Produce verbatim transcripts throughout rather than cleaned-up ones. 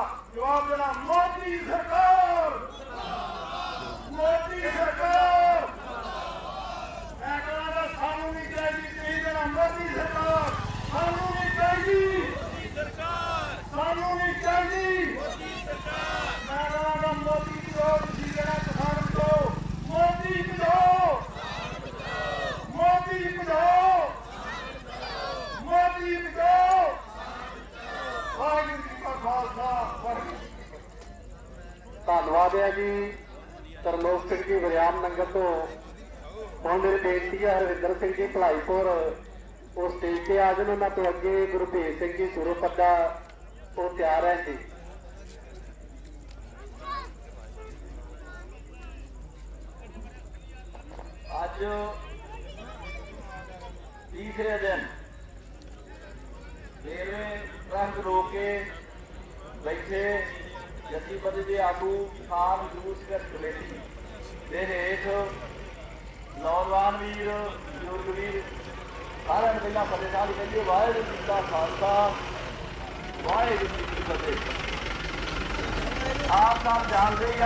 जवाब देना मोदी सरकार, मोदी सरकार। मैं कहना सानू नहीं चाहिए, कहीं देना मोदी सरकार, सानू नहीं चाहिए, सानू नहीं चाहिए। मैं कहना मोदी को देना किसान को, मोदी बचाओ, मोदी बचाओ, मोदी बचाओ। वाहिगुरू जी का खालसा, वाहिगुरू। धन्यवाद है जी तरलोक सिंह जी वरियाम नंगल तो। ਹੁਣ ਮੇਰੀ ਬੇਨਤੀ ਹੈ ਹਰਵਿੰਦਰ ਸਿੰਘ ਜੀ ਭਲਾਈਪੁਰ ਉਹ ਸਟੇਜ ਤੇ ਆ ਜਾਣ। ਉਹਨਾਂ ਤੋਂ ਅੱਗੇ ਗੁਰਭੇਜ ਸਿੰਘ ਜੀ ਸੁਰਪੱਦਾ ਉਹ ਤਿਆਰ ਹੈ ਜੀ। ਅੱਜ ਤੀਸਰੇ ਦਿਨ ਰੇਲਵੇ ਟਰੱਕ ਰੋਕ ਕੇ ਬੈਠੇ ਜਥੇਬੰਦੀ ਦੇ ਆਗੂ ਖਾਨ ਜੂਸ ਕਮੇਟੀ ਦੇ ਹੇਠ नौजवान वीर बजुर्ग वीर सारे पहला फतेह साहब कहिए वाहिगुरू जी का खालसा, वाहिगुरू जी की फतेह। आप सब जानते ही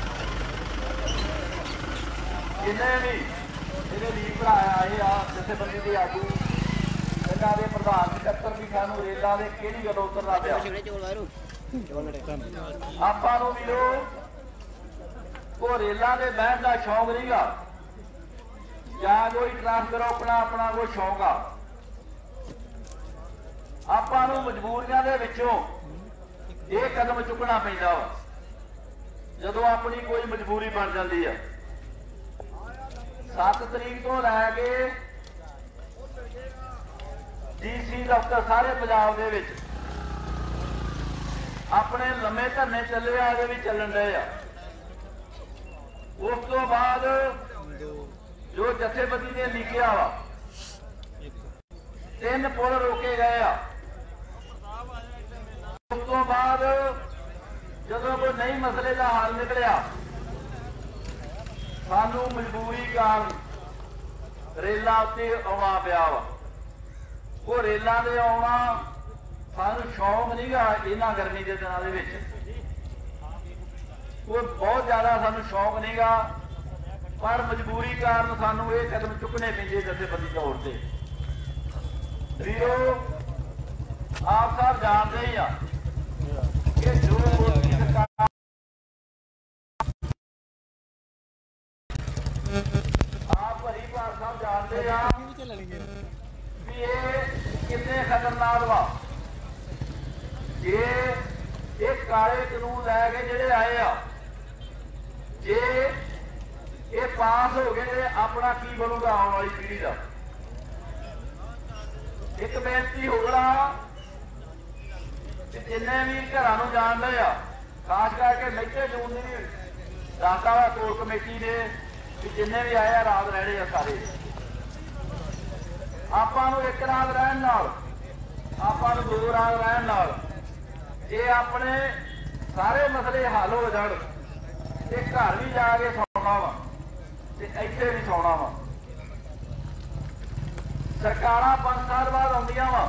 जिन्हें भी मेरे वीर भरा आए आ जथेबंदी के आगू इन्हों के प्रधान सकत्तर भी सानू रेलों के किहड़ी गल्लों उतरना पिया। आपां नूं वीरो वो रेलों के बहन का शौक नहीं गा या कोई ट्रैफिक रोकना अपना कोई शौक आ। आपां नूं मजबूरियां दे विचों ये कदम चुकना पैंदा वा जदों अपनी कोई मजबूरी बन जाती है। सत्त तरीक तो लैके डी सी दफ्तर सारे पंजाब दे विच अपने लम्मे धरने चले आ भी चलन रहे आ। उस तो बाद जो जथेबंदी ने लिखिया वा तीन पुल रोके गए आ। उस तो बाद जदों कोई नई मसले का हल निकलिया सानू मजबूरी कारण रेलों उत्ते आउणा पिया वा। वो रेलों ते आउणा सानू शौक नहीं गा इन्हां गर्मी के दिनों दे विच, वो बहुत ज्यादा सानू शौक नहीं गा पर मजबूरी कारण सानू ये कदम चुकने पैंदे जथेबंदी तौर पर। वीरो आप सब जानते ही आ कि जो मोदी सरकार आप परिवार सब जानते हैं कि ये कितने खतरनाक वा। ये एक काले कानून लैके जेडे आए आ जे ये पास हो गए अपना की बनूगा आने वाली पीढ़ी का। एक बेनती होगा जिन्हें भी घर जान रहे आ खास करके मैथे जून की दाता वा कोर कमेटी ने जिन्हें भी आए रात रहने आ सारे आपां नूं एक रात रहन नाल आपां नूं दो रात रहन नाल जे अपने सारे मसले हल हो जाण ते घर भी जाके सौना वा इत्थे भी सौना वा। सरकारां पांच साल बाद आउंदियां वा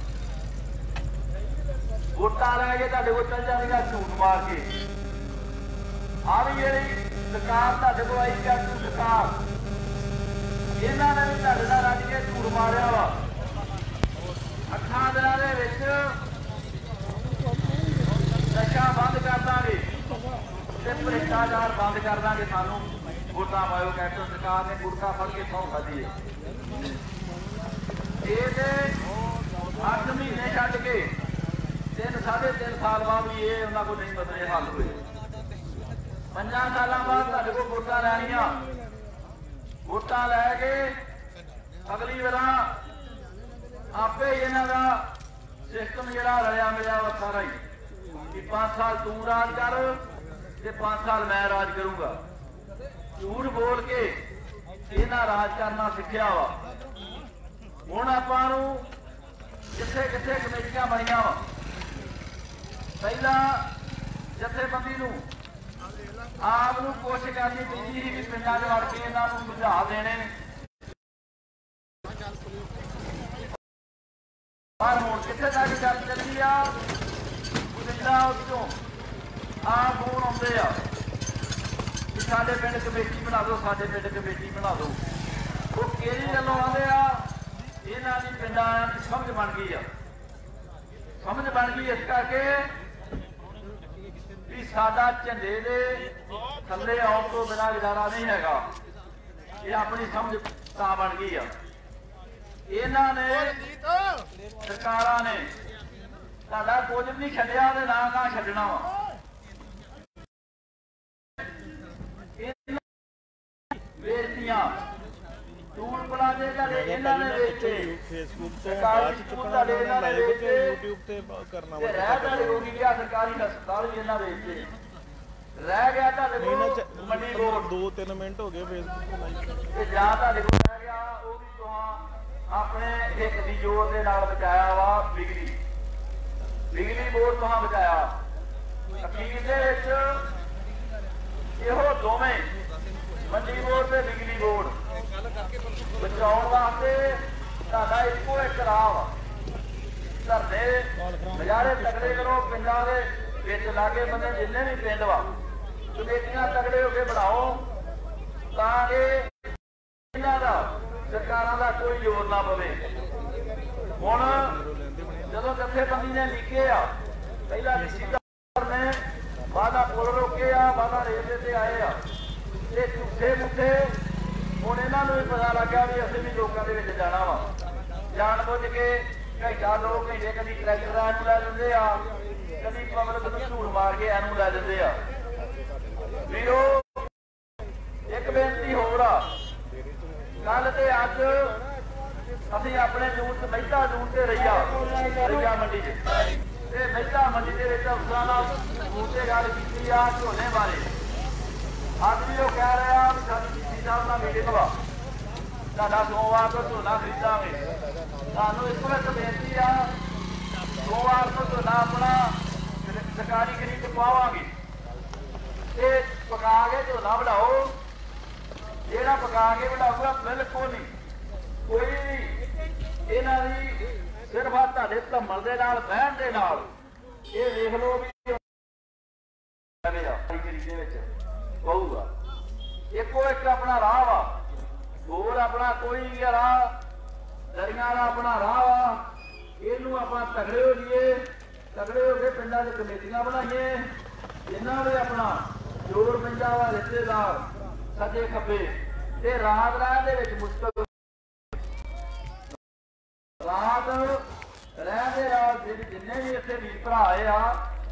वोटां लैके तुहाडे कोल चल जांदियां झूठ मार के। आ भी जिहड़ी सरकार तुहाडे कोल आई है झूठ सरकार इन्हां ने भी तुहाडे नाल रल के झूठ मारिया वा। अठां दिनां दे विच नशा बंद कर दांगे ते भ्रिष्टाचार बंद कर दांगे। सानू वोटां पाओ कैप्टन सरकार ने गुरखा फड़ के सौ खाधी है। ये अठ महीने छड्ड के तीन साढ़े तीन साल बाद भी ये उन्होंने को नहीं मसले हल हुए। पंजा साल बाद तुहाडे कोल वोटां लैणियां वोटां लैके अगली बार आपे ही इन्हां दा सिस्टम जिहड़ा रलिया मिलिया वा सारा ही कि पांच साल तू राज कर ते पांच साल मैं राज करूंगा। झूठ बोल के इन्हां राज करना सिक्ख्या वा। हुण आपां नूं जिथे किथे कमेटियां बणियां वा पहला जथेबंदी नूं आप नूं कोशिश करनी चाहिए कि पिंडां च वड़ के इन्हां नूं सुझाव देने पर हुण किथे तक गल चली आ पिंडां ਉੱਤੋਂ ਆ ਫੋਨ ਆਉਂਦੇ ਆ ਵੀ ਸਾਡੇ ਪਿੰਡ ਕਮੇਟੀ ਬਣਾ ਦਿਓ, ਸਾਡੇ ਪਿੰਡ ਕਮੇਟੀ ਬਣਾ ਦਿਓ। ਉਹ ਕਿਹੜੀ ਗੱਲੋਂ ਆਉਂਦੇ ਆ? ਇਹਨਾਂ ਦੀ ਪਿੰਡਾਂ ਦੀ ਸਮਝ ਬਣ ਗਈ ਆ, ਸਮਝ ਬਣ ਗਈ ਇਸ ਕਰਕੇ ਵੀ ਸਾਡਾ ਝੰਡੇ ਦੇ ਥੱਲੇ ਆਉਣ ਤੋਂ ਬਿਨਾਂ ਗੁਜ਼ਾਰਾ ਨਹੀਂ ਹੈਗਾ। ਇਹ ਆਪਣੀ ਸਮਝ ਤਾਂ ਬਣ ਗਈ ਆ। ਇਹਨਾਂ ਨੇ ਸਰਕਾਰਾਂ ਨੇ ਸਾਡਾ ਕੁਝ ਨਹੀਂ ਛੱਡਿਆ ਤੇ ਨਾ ਨਾ ਛੱਡਣਾ ਵਾ। ਵੇਚਤੀਆਂ ਟੂਲ ਪਲਾਜ਼ੇ ਤੁਹਾਡੇ ਇਹਨਾਂ ਨੇ ਵੇਚਤੇ, ਫੇਸਬੁੱਕ ਤੇ ਸਰਕਾਰੀ ਸਕੂਲ ਤੁਹਾਡੇ ਇਹਨਾਂ ਨੇ ਵੇਚਤੇ, YouTube ਤੇ ਕਰਨਾ ਤੇ ਰਹਿ ਤੁਹਾਡੇ ਕੋਲ ਕੀ ਗਿਆ? ਸਰਕਾਰੀ ਹਸਪਤਾਲ ਵੀ ਇਹਨਾਂ ਵੇਚਤੇ। ਰਹਿ ਗਿਆ ਤੁਹਾਡੇ ਕੋਲ ਮੰਡੀ ਬੋਰਡ, ਦੋ ਤਿੰਨ ਮਿੰਟ ਹੋ ਗਏ ਫੇਸਬੁੱਕ ਤੇ ਲਾਈਵ ਤੇ ਜਾਂ ਤੁਹਾਡੇ ਕੋਲ ਰਹਿ ਗਿਆ ਉਹ ਵੀ ਤੁਹਾਂ ਆਪਣੇ ਇੱਕ ਦੀ ਜ਼ੋਰ ਦੇ ਨਾਲ ਬਚਾਇਆ ਵਾ ਬਿਜਲੀ ਬਿਜਲੀ ਬੋਰਡ ਤੁਹਾਂ ਬਚਾਇਆ। ਅਖੀਰ ਦੇ ਵਿੱਚ ਇਹੋ ਦੋਵੇਂ ਮੰਡੀ ਬੋਰਡ ਤੇ ਬਿਜਲੀ ਬੋਰਡ ਬਚਾਉਣ ਵਾਸਤੇ ਤੁਹਾਡਾ ਇੱਕੋ ਇੱਕ ਰਾਹ ਵਾ। ਧਰਨੇ ਨਜ਼ਾਰੇ ਤਕੜੇ ਕਰੋ ਪਿੰਡਾਂ ਦੇ ਵਿੱਚ, ਲਾਗੇ ਬੰਦੇ ਜਿੰਨੇ ਵੀ ਪਿੰਡ ਵਾ ਕਮੇਟੀਆਂ ਤਕੜੇ ਹੋ ਕੇ ਬਣਾਓ ਤਾਂ ਕਿ ਇਹਨਾਂ ਦਾ ਸਰਕਾਰਾਂ ਦਾ ਕੋਈ ਜ਼ੋਰ ਨਾ ਪਵੇ। ਹੁਣ ਜਦੋਂ ਜਥੇਬੰਦੀ ਨੇ ਲਿਖੇ ਆ ਪਹਿਲਾਂ ਡੀਸੀ ਨੇ ਵਾਦਾ ਪੁਲ ਰੋਕੇ ਆ, ਵਾਦਾ ਰੇਲਵੇ ਤੇ ਆਏ ਆ, ਤੇ ਝੂਠੇ ਮੁੱਠੇ ਹੁਣ ਇਹਨਾਂ ਨੂੰ ਵੀ ਪਤਾ ਲੱਗਾ ਵੀ ਅਸੀਂ ਵੀ ਲੋਕਾਂ ਦੇ ਵਿੱਚ ਜਾਣਾ ਵਾ। ਜਾਣ ਬੁੱਝ ਕੇ ਘੰਟਾ ਦੋ ਘੰਟੇ ਕਦੀ ਟਰੈਕਟਰਾਂ ਨੂੰ ਲੈ ਦਿੰਦੇ ਆ, ਕਦੀ ਪਬਲਿਕ ਨੂੰ ਝੂਠ ਮਾਰ ਕੇ ਇਹਨੂੰ ਲੈ ਦਿੰਦੇ ਆ। ਵੀਰੋ ਇੱਕ ਬੇਨਤੀ ਹੋਰ ਆ, ਕੱਲ ਤੇ ਅੱਜ ਅਸੀਂ ਆਪਣੇ ਜੂਨ ਚ ਮਹਿਤਾ ਜੂਨ ਤੇ ਰਹੀਆ ਰਹੀਆ ਮੰਡੀ ਚ, ਤੇ ਮਹਿਤਾ ਮੰਡੀ ਦੇ ਵਿੱਚ ਅਫਸਰਾਂ ਨਾਲ ਮੂਹਤੇ ਗੱਲ ਕੀਤੀ ਆ ਝੋਨੇ ਬਾਰੇ। ਅੱਜ ਵੀ ਉਹ ਕਹਿ ਰਿਹਾ ਵੀ ਸਾਡੀ ਡੀਸੀ ਸਾਹਿਬ ਨਾਲ ਮੀਟਿੰਗ ਵਾ, ਸਾਡਾ ਸੋਮਵਾਰ ਤੋਂ ਝੋਨਾ ਖਰੀਦਾਂਗੇ। ਸਾਨੂੰ ਇੱਕੋ ਇੱਕ ਬੇਨਤੀ ਆ, ਸੋਮਵਾਰ ਤੋਂ ਝੋਨਾ ਆਪਣਾ ਸਰਕਾਰੀ ਖਰੀਦ ਪਾਵਾਂਗੇ ਤੇ ਪਕਾ ਕੇ ਝੋਨਾ ਵਢਾਓ। ਜਿਹੜਾ ਪਕਾ ਕੇ ਵਢਾਊਗਾ ਬਿਲਕੁਲ ਨਹੀਂ ਕੋਈ ਵੀ ਇਹਨਾਂ ਦੀ ਸਿਰਫ ਆ ਤੁਹਾਡੇ ਧੰਮਲ ਦੇ ਨਾਲ ਬਹਿਣ ਦੇ ਨਾਲ ਇਹ ਵੇਖ ਲਓ ਵੀ ਦੇ ਵਿੱਚ ਪਊਗਾ। ਇੱਕੋ ਇੱਕ ਆਪਣਾ ਰਾਹ ਵਾ, ਹੋਰ ਆਪਣਾ ਕੋਈ ਵੀ ਰਾਹ ਦਰਿਆ ਦਾ ਆਪਣਾ ਰਾਹ ਵਾ। ਇਹਨੂੰ ਆਪਾਂ ਤਗੜੇ ਹੋ ਜਾਈਏ, ਤਗੜੇ ਹੋ ਕੇ ਪਿੰਡਾਂ ਦੇ ਕਮੇਟੀਆਂ ਬਣਾਈਏ, ਇਹਨਾਂ ਦੇ ਆਪਣਾ ਜੋਰ ਪੈਂਦਾ ਵਾ ਰਿਸ਼ਤੇਦਾਰ ਸੱਜੇ ਖੱਬੇ, ਤੇ ਰਾਤ ਰਾਤ ਦੇ ਵਿੱਚ ਮੁਸ਼ਕਲ ਰਾਤ ਰਹਿ ਦੇ ਰਾਤ ਜਿੰਨੇ ਵੀ ਇੱਥੇ ਵੀਰ ਭਰਾ ਆਏ ਆ,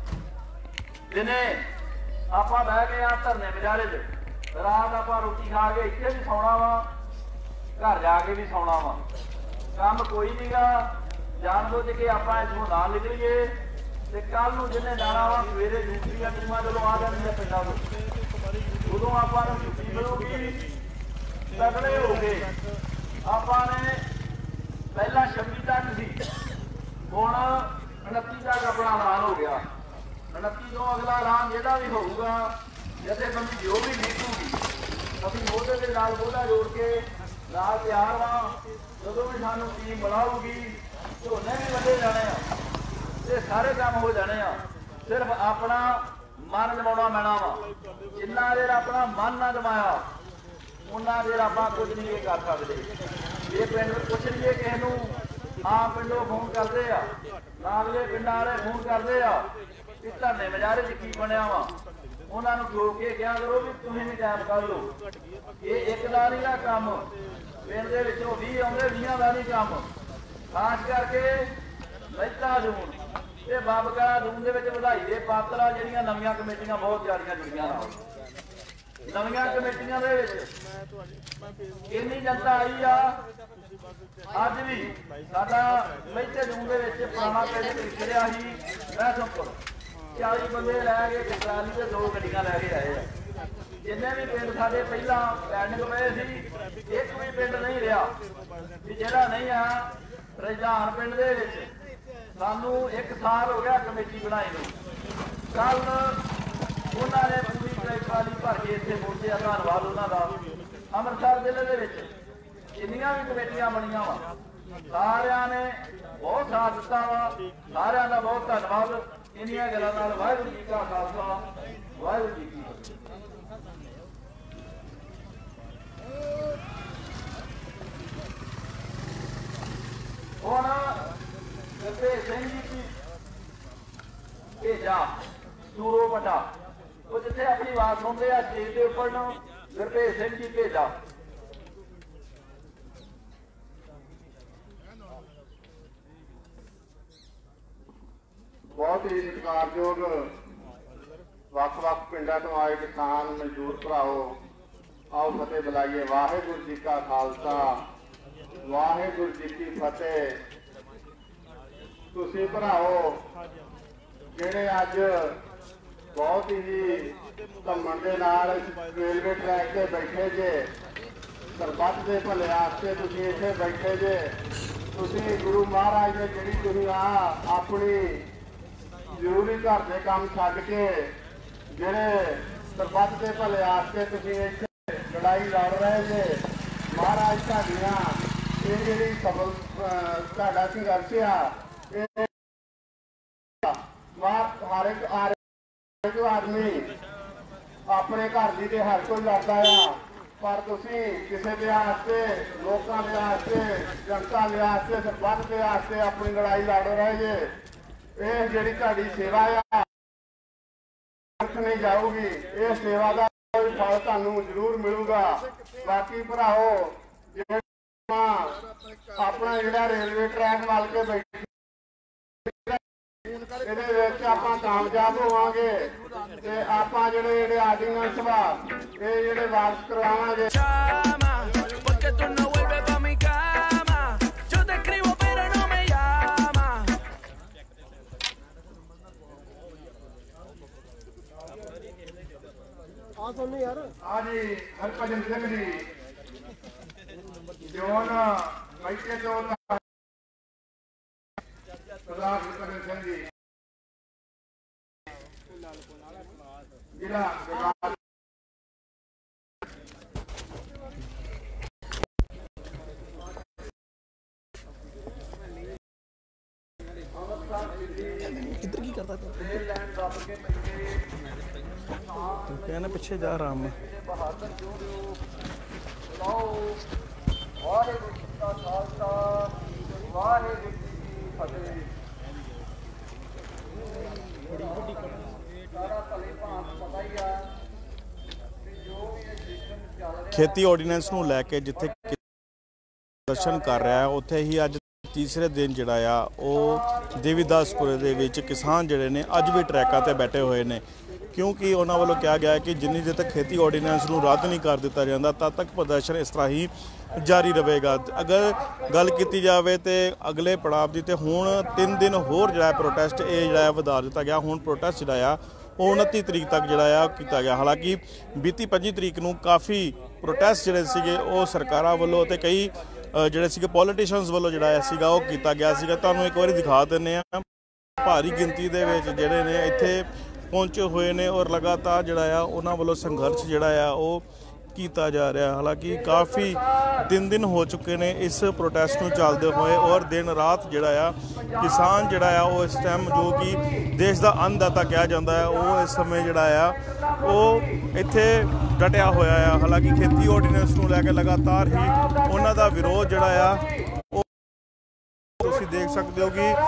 ਦਿਨੇ ਆਪਾਂ ਬਹਿ ਗਏ ਆ ਧਰਨੇ ਮੁਜ਼ਾਹਰੇ 'ਚ, ਰਾਤ ਆਪਾਂ ਰੋਟੀ ਖਾ ਕੇ ਇੱਥੇ ਵੀ ਸੌਣਾ ਵਾ, ਘਰ ਜਾ ਕੇ ਵੀ ਸੌਣਾ ਵਾ। ਕੰਮ ਕੋਈ ਨਹੀਂਗਾ, ਜਾਣ ਬੁੱਝ ਕੇ ਆਪਾਂ ਇੱਥੋਂ ਨਾ ਨਿਕਲੀਏ ਤੇ ਕੱਲ ਨੂੰ ਜਿਹਨੇ ਜਾਣਾ ਵਾ ਸਵੇਰੇ ਦੂਸਰੀਆਂ ਟੀਮਾਂ ਜਦੋਂ ਆ ਜਾਣਗੀਆਂ ਪਿੰਡਾਂ ਤੋਂ, ਉਦੋਂ ਆਪਾਂ ਨੂੰ ਛੁੱਟੀ ਮਿਲੂਗੀ। ਤਗੜੇ ਹੋ ਕੇ ਆਪਾਂ ਨੇ ਪਹਿਲਾਂ ਛੱਬੀ ਤੱਕ ਸੀ, ਹੁਣ ਉਨੱਤੀ ਤੱਕ ਆਪਣਾ ਐਲਾਨ ਹੋ ਗਿਆ। ਉਨੱਤੀ ਤੋਂ ਅਗਲਾ ਐਲਾਨ ਜਿਹੜਾ ਵੀ ਹੋਊਗਾ, ਜਥੇਬੰਦੀ ਜੋ ਵੀ ਨਿਕਲੂਗੀ, ਅਸੀਂ ਮੋਢੇ ਦੇ ਨਾਲ ਮੋਢਾ ਜੋੜ ਕੇ ਨਾਲ ਤਿਆਰ ਵਾਂ। ਜਦੋਂ ਵੀ ਸਾਨੂੰ ਟੀਮ ਬਣਾਊਗੀ, ਝੋਨੇ ਵੀ ਵੱਢੇ ਜਾਣੇ ਆ ਤੇ ਸਾਰੇ ਕੰਮ ਹੋ ਜਾਣੇ ਆ। ਸਿਰਫ ਆਪਣਾ ਮਨ ਜਮਾਉਣਾ ਪੈਣਾ ਵਾ। ਜਿੰਨਾ ਦੇਰ ਆਪਣਾ ਮਨ ਨਾ ਜਮਾਇਆ ਉਹਨਾਂ ਦੇਰ ਆਪਾਂ ਕੁਝ ਨਹੀਂ ਇਹ ਕਰ ਸਕਦੇ। ਇਹ ਪਿੰਡ ਪੁੱਛ ਲਈਏ ਕਿਸੇ ਨੂੰ, ਆਮ ਪਿੰਡੋਂ ਫੋਨ ਕਰਦੇ ਆ, ਨਾਗਲੇ ਪਿੰਡਾਂ ਵਾਲੇ ਫੋਨ ਕਰਦੇ ਆ ਕਿ ਧਰਨੇ ਮੁਜ਼ਾਹਰੇ 'ਚ ਕੀ ਬਣਿਆ ਵਾ। ਉਹਨਾਂ ਨੂੰ ਠੋਕ ਕੇ ਕਿਹਾ ਕਰੋ ਵੀ ਤੁਸੀਂ ਵੀ ਟਾਈਮ ਕੱਢ ਲਓ। ਇਹ ਇੱਕ ਦਾ ਨਹੀਂ ਦਾ ਕੰਮ, ਪਿੰਡ ਦੇ ਵਿੱਚੋਂ ਵੀਹ ਆਉਂਦੇ, ਵੀਹਾਂ ਦਾ ਨਹੀਂ ਕੰਮ। ਖਾਸ ਕਰਕੇ ਮਹਿਤਾ ਜੂਨ ਤੇ ਬਾਬਕਾ ਜੂਨ ਦੇ ਵਿੱਚ ਵਧਾਈ ਦੇ ਪਾਤਰ ਆ ਜਿਹੜੀਆਂ ਨਵੀਆਂ ਕਮੇਟੀਆਂ ਬਹੁਤ ਜ਼ਿਆਦੀਆਂ ਜੁੜੀਆਂ ਨਾਲ। ਨਵੀਆਂ ਕਮੇਟੀਆਂ ਦੇ ਵਿੱਚ ਇੰਨੀ ਜਨਤਾ ਆਈ ਆ। ਅੱਜ ਵੀ ਸਾਡਾ ਮਹਿਤੇ ਜੂਨ ਦੇ ਵਿੱਚ ਪੁਰਾਣਾ ਪਿੰਡ ਵਿਖਰਿਆ ਸੀ ਮੈਸਮਪੁਰ, ਚਾਲੀ ਬੰਦੇ ਲੈ ਕੇ ਟਰਾਲੀ ਤੇ ਦੋ ਗੱਡੀਆਂ ਲੈ ਕੇ ਆਏ ਆ। ਜਿੰਨੇ ਵੀ ਪਿੰਡ ਸਾਡੇ ਪਹਿਲਾਂ ਪੈਂਡਿੰਗ ਪਏ ਸੀ, ਇੱਕ ਵੀ ਪਿੰਡ ਨਹੀਂ ਰਿਹਾ ਵੀ ਜਿਹੜਾ ਨਹੀਂ ਆ। ਰਜਦਾਨ ਪਿੰਡ ਦੇ ਵਿੱਚ ਸਾਨੂੰ ਇੱਕ ਸਾਲ ਹੋ ਗਿਆ ਕਮੇਟੀ ਬਣਾਈ ਨੂੰ। ਕੱਲ ਉਹਨਾਂ ਨੇ ਪੂਰੀ ਟਰਾਲੀ ਭਰ ਕੇ ਇੱਥੇ ਪਹੁੰਚੇ ਆ, ਧੰਨਵਾਦ ਉਹਨਾਂ ਦਾ। ਅੰਮ੍ਰਿਤਸਰ ਜ਼ਿਲ੍ਹੇ ਦੇ ਵਿੱਚ ਜਿੰਨੀਆਂ ਵੀ ਕਮੇਟੀਆਂ ਬਣੀਆਂ ਵਾ ਸਾਰਿਆਂ ਨੇ ਬਹੁਤ ਸਾਥ ਦਿੱਤਾ ਵਾ, ਸਾਰਿਆਂ ਦਾ ਬਹੁਤ ਧੰਨਵਾਦ। इन्नियां गल्लां नाल वाहिगुरू जी का खालसा वाहिगुरू जी की फतेह। हुण गुरतेज सिंह जी की भेजा सूरो वड्डा वो जिथे अपनी आवाज सुनते हैं स्टेज के उपर न गुरतेज सिंह जी भेजा। बहुत ही सत्कारयोग वख-वख पिंडां तो आए किसान मजदूर भराओ, आओ फतेह बुलाइए। वाहिगुरू जी का खालसा वाहिगुरू जी की फतेह। तुसीं भराओ जिहड़े अज बहुत ही घमंड दे नाल रेलवे ट्रैक ते बैठे जे, सरबत के भले वास्ते तुसीं इत्थे बैठे जे। तुसीं गुरु महाराज ने जिहड़ी दुनिया अपनी जरूरी घर के काम छड्ड के जिहड़े सरबत के भले वास्ते तुसीं इत्थे लड़ाई लड़ रहे जे, महाराज तुहाडियां ये जिहड़ी सफल तुहाडा संघर्ष आ हर एक हर एक आदमी अपने घर की तो हर कोई लड़ता है, पर तुसीं किसी के वास्ते लोगों के वास्ते जनता के वास्ते सरबत के वास्ते अपनी लड़ाई लड़ रहे जे। ये जिहड़ी तुहाडी सेवा आ नहीं जाऊगी, ये सेवा का कोई फल तुहानूं जरूर मिलूगा। बाकी भराओ अपना जिहड़ा रेलवे ट्रैक मल के बैठे ਇਹਦੇ ਵਿੱਚ ਆਪਾਂ ਕਾਮਯਾਬ ਹੋਵਾਂਗੇ ਤੇ ਆਪਾਂ ਜਿਹੜੇ ਜਿਹੜੇ ਆਰਡੀਨੈਂਸ ਵਾ ਇਹ ਜਿਹੜੇ ਵਾਪਸ ਕਰਵਾਵਾਂਗੇ। porque tú no vuelves pa mi cama yo te escribo pero no me llama ਆ ਸੁਣ ਯਾਰ ਆ ਜੀ ਹਰਭਜਨ ਸਿੰਘ ਜੀ ਜੋਨ ਬੈਠੇ ਤੋਂ सरदार हरभजन सिंह जी जिला किधर की करता था तो क्या ना पीछे जा रहा मैं खेती ऑर्ਡੀਨੈਂਸ ਨੂੰ ਲੈ ਕੇ ਜਿੱਥੇ ਪ੍ਰਦਰਸ਼ਨ ਕਰ ਰਿਹਾ ਹੈ ਉੱਥੇ ਹੀ ਅੱਜ ਤੀਸਰੇ ਦਿਨ ਜਿਹੜਾ ਆ ਉਹ ਦੇਵੀਦਾਸਪੁਰੇ ਦੇ ਵਿੱਚ ਕਿਸਾਨ ਜਿਹੜੇ ਨੇ ਅੱਜ ਵੀ ਟਰੈਕਾਂ ਤੇ ਬੈਠੇ ਹੋਏ ਨੇ ਕਿਉਂਕਿ ਉਹਨਾਂ ਵੱਲੋਂ ਕਿਹਾ ਗਿਆ ਕਿ ਜਿੰਨੀ ਦੇਰ ਤੱਕ खेती ऑर्ਡੀਨੈਂਸ ਨੂੰ ਰੱਦ ਨਹੀਂ ਕਰ ਦਿੱਤਾ ਜਾਂਦਾ ਤਦ ਤੱਕ ਪ੍ਰਦਰਸ਼ਨ ਇਸ ਤਰ੍ਹਾਂ ਹੀ ਜਾਰੀ ਰਹੇਗਾ। ਅਗਰ ਗੱਲ ਕੀਤੀ ਜਾਵੇ ਤੇ ਅਗਲੇ ਪੜਾਅ ਦੀ ਤੇ ਹੁਣ ਤਿੰਨ ਦਿਨ ਹੋਰ ਜਿਹੜਾ ਪ੍ਰੋਟੈਸਟ ਇਹ ਜਿਹੜਾ ਵਧਾ ਦਿੱਤਾ ਗਿਆ। ਹੁਣ ਪ੍ਰੋਟੈਸਟ ਜਿਹੜਾ ਆ ਉਹ ਉਨੱਤੀ ਤਰੀਕ ਤੱਕ ਜਿਹੜਾ ਆ ਕੀਤਾ ਗਿਆ। ਹਾਲਾਂਕਿ ਬੀਤੀ ਪੱਚੀ ਤਰੀਕ ਨੂੰ ਕਾਫੀ ਪ੍ਰੋਟੈਸਟ ਜਿਹੜੇ ਸੀਗੇ ਉਹ ਸਰਕਾਰਾਂ ਵੱਲੋਂ ਤੇ ਕਈ ਜਿਹੜੇ ਸੀਗੇ ਪੋਲੀਟੀਸ਼ੀਅਨਸ ਵੱਲੋਂ ਜਿਹੜਾ ਸੀਗਾ ਉਹ ਕੀਤਾ ਗਿਆ ਸੀਗਾ। ਤੁਹਾਨੂੰ ਇੱਕ ਵਾਰੀ ਦਿਖਾ ਦਿੰਦੇ ਆ ਭਾਰੀ ਗਿਣਤੀ ਦੇ ਵਿੱਚ ਜਿਹੜੇ ਨੇ ਇੱਥੇ ਪਹੁੰਚੇ ਹੋਏ ਨੇ ਔਰ ਲਗਾਤਾਰ ਜਿਹੜਾ ਆ ਉਹਨਾਂ ਵੱਲੋਂ ਸੰਘਰਸ਼ ਜਿਹੜਾ ਆ ਉਹ ਕੀਤਾ ਜਾ ਰਿਹਾ। ਹਾਲਾਂਕਿ ਕਾਫੀ ਦਿਨ ਦਿਨ ਹੋ ਚੁੱਕੇ ਨੇ ਇਸ ਪ੍ਰੋਟੈਸਟ ਨੂੰ ਚੱਲਦੇ ਹੋਏ ਔਰ ਦਿਨ ਰਾਤ ਜਿਹੜਾ ਆ ਕਿਸਾਨ ਜਿਹੜਾ ਆ ਉਹ ਇਸ ਟਾਈਮ ਜੋ ਕਿ ਦੇਸ਼ ਦਾ ਅੰਨਦਾਤਾ ਕਿਹਾ ਜਾਂਦਾ ਹੈ ਉਹ ਇਸ ਸਮੇਂ ਜਿਹੜਾ ਆ ਉਹ ਇੱਥੇ ਡਟਿਆ ਹੋਇਆ ਆ। ਹਾਲਾਂਕਿ ਖੇਤੀ ਆਰਡੀਨੈਂਸ ਨੂੰ ਲੈ ਕੇ ਲਗਾਤਾਰ ਹੀ ਉਹਨਾਂ ਦਾ ਵਿਰੋਧ ਜਿਹੜਾ ਆ ਉਹ ਤੁਸੀਂ ਦੇਖ ਸਕਦੇ ਹੋ ਕਿ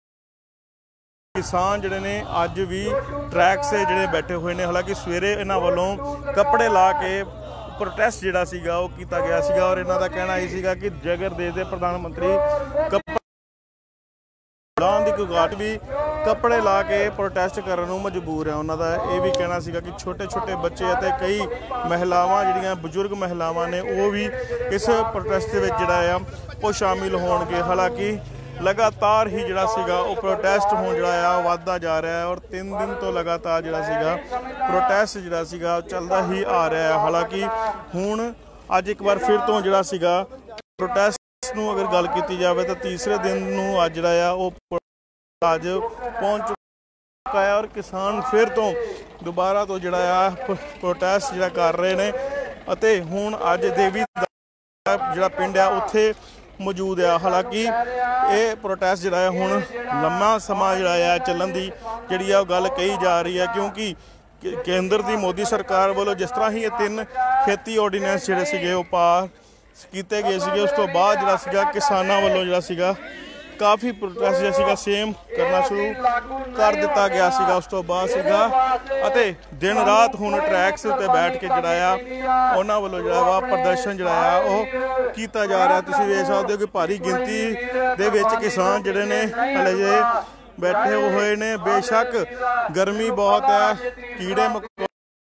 किसान जिहड़े ने अज भी ट्रैक से जिहड़े बैठे हुए ने। हालांकि सवेरे इन्हां वल्लों कपड़े ला के प्रोटेस्ट जिहड़ा सीगा वो कीता गया सीगा और इन्हां दा कहना यह सीगा कि जेकर देश दे प्रधानमंत्री कपड़े लाउण दी कोई घाट भी कपड़े ला के प्रोटेस्ट करन नूं मजबूर है। उन्हां दा ये भी कहना सीगा कि छोटे छोटे बच्चे अते कई महिलावां जिहड़ियां बजुर्ग महिलावां ने वो भी इस प्रोटेस्ट दे विच जिहड़ा आ वो शामिल होणगे। हालांकि लगातार ही जिहड़ा सीगा वो प्रोटेस्ट हुण जिहड़ा आ वधदा जा रहा है और तीन दिन तो लगातार जिहड़ा सीगा प्रोटेस्ट जिहड़ा सीगा चलदा ही आ रहा है। हालांकि हुण अज एक बार फिर तो जिहड़ा सीगा प्रोटेस्ट नूं अगर गल कीती जावे तो तीसरे दिन नूं अज जिहड़ा आ वो अज पहुंच चुका है और किसान फिर तो दोबारा तो जिहड़ा आ प्रोटेस्ट जिहड़ा कर रहे ने अते हुण अज देवी दा जिहड़ा पिंड आ उत्थे मौजूद है। हालांकि ये प्रोटेस्ट जिहड़ा है हुण लंबा समा जिहड़ा है चलण दी जिहड़ी है गल कही जा रही है, क्योंकि केंद्र की मोदी सरकार वालों जिस तरह ही ये तीन खेती ऑर्डीनेंस जिहड़े सीगे वो पास किए गए सीगे, उस तो बाद जिहड़ा सीगा किसानां वालों जिहड़ा सीगा काफ़ी प्रोटेस्ट जिहड़ा सीगा सेम करना शुरू कर दिता गया सीगा। उस तो बाद सीगा अते दिन रात हुण ट्रैक्स उत्ते बैठ के जिहड़ा आ उन्हां वालों जिहड़ा वा प्रदर्शन जिहड़ा आ ओह कीता जा रहा। तुसीं वेख सकदे हो कि भारी गिनती दे विच किसान जिहड़े ने हले जे बैठे हुए ने। बेशक गर्मी बहुत है, कीड़े मकोड़े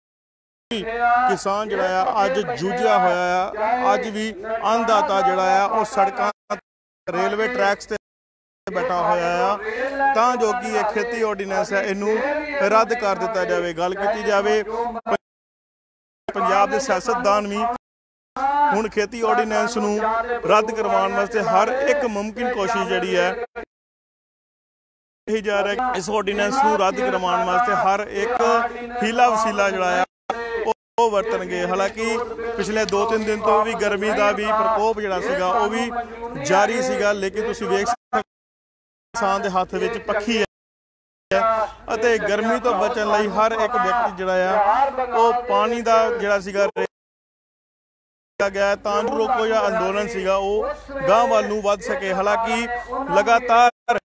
किसान जिहड़ा आ अज जूझिया होया आ, अज भी अन्नदाता जिहड़ा आ ओह सड़कां रेलवे ट्रैक्स ते बैठा होया आ तां जो कि ये खेती ऑर्डीनेंस है इनू रद्द कर दिता जाए। गल की जाए पंजाब के सियासतदान भी हुण खेती ऑर्डीनेंस नू रद्द करवाउण वास्ते हर एक मुमकिन कोशिश जिहड़ी है जा रहा है। इस ऑर्डीनेंस नू रद्द करवाउण वास्ते हर एक हीला वसीला जिहड़ा आ ਉਹ ਵਰਤਣਗੇ। ਹਾਲਾਂਕਿ ਪਿਛਲੇ ਦੋ ਤਿੰਨ ਦਿਨ ਤੋਂ ਵੀ ਗਰਮੀ ਦਾ ਵੀ ਪ੍ਰਕੋਪ ਜਿਹੜਾ ਸੀਗਾ ਉਹ ਵੀ ਜਾਰੀ ਸੀਗਾ, ਲੇਕਿਨ ਤੁਸੀਂ ਵੇਖ ਸਕਦੇ ਕਿਸਾਨ ਦੇ ਹੱਥ ਵਿੱਚ ਪੱਖੀ ਹੈ ਅਤੇ ਗਰਮੀ ਤੋਂ ਬਚਣ ਲਈ ਹਰ ਇੱਕ ਵਿਅਕਤੀ ਜਿਹੜਾ ਆ ਉਹ ਪਾਣੀ ਦਾ ਜਿਹੜਾ ਸੀਗਾ ਗਿਆ ਤਾਂ ਜੋ ਰੋਕੋ ਜਿਹੜਾ ਅੰਦੋਲਨ ਸੀਗਾ ਉਹ ਗਾਂਹ ਵੱਲ ਨੂੰ ਵੱਧ ਸਕੇ। ਹਾਲਾਂਕਿ ਲਗਾਤਾਰ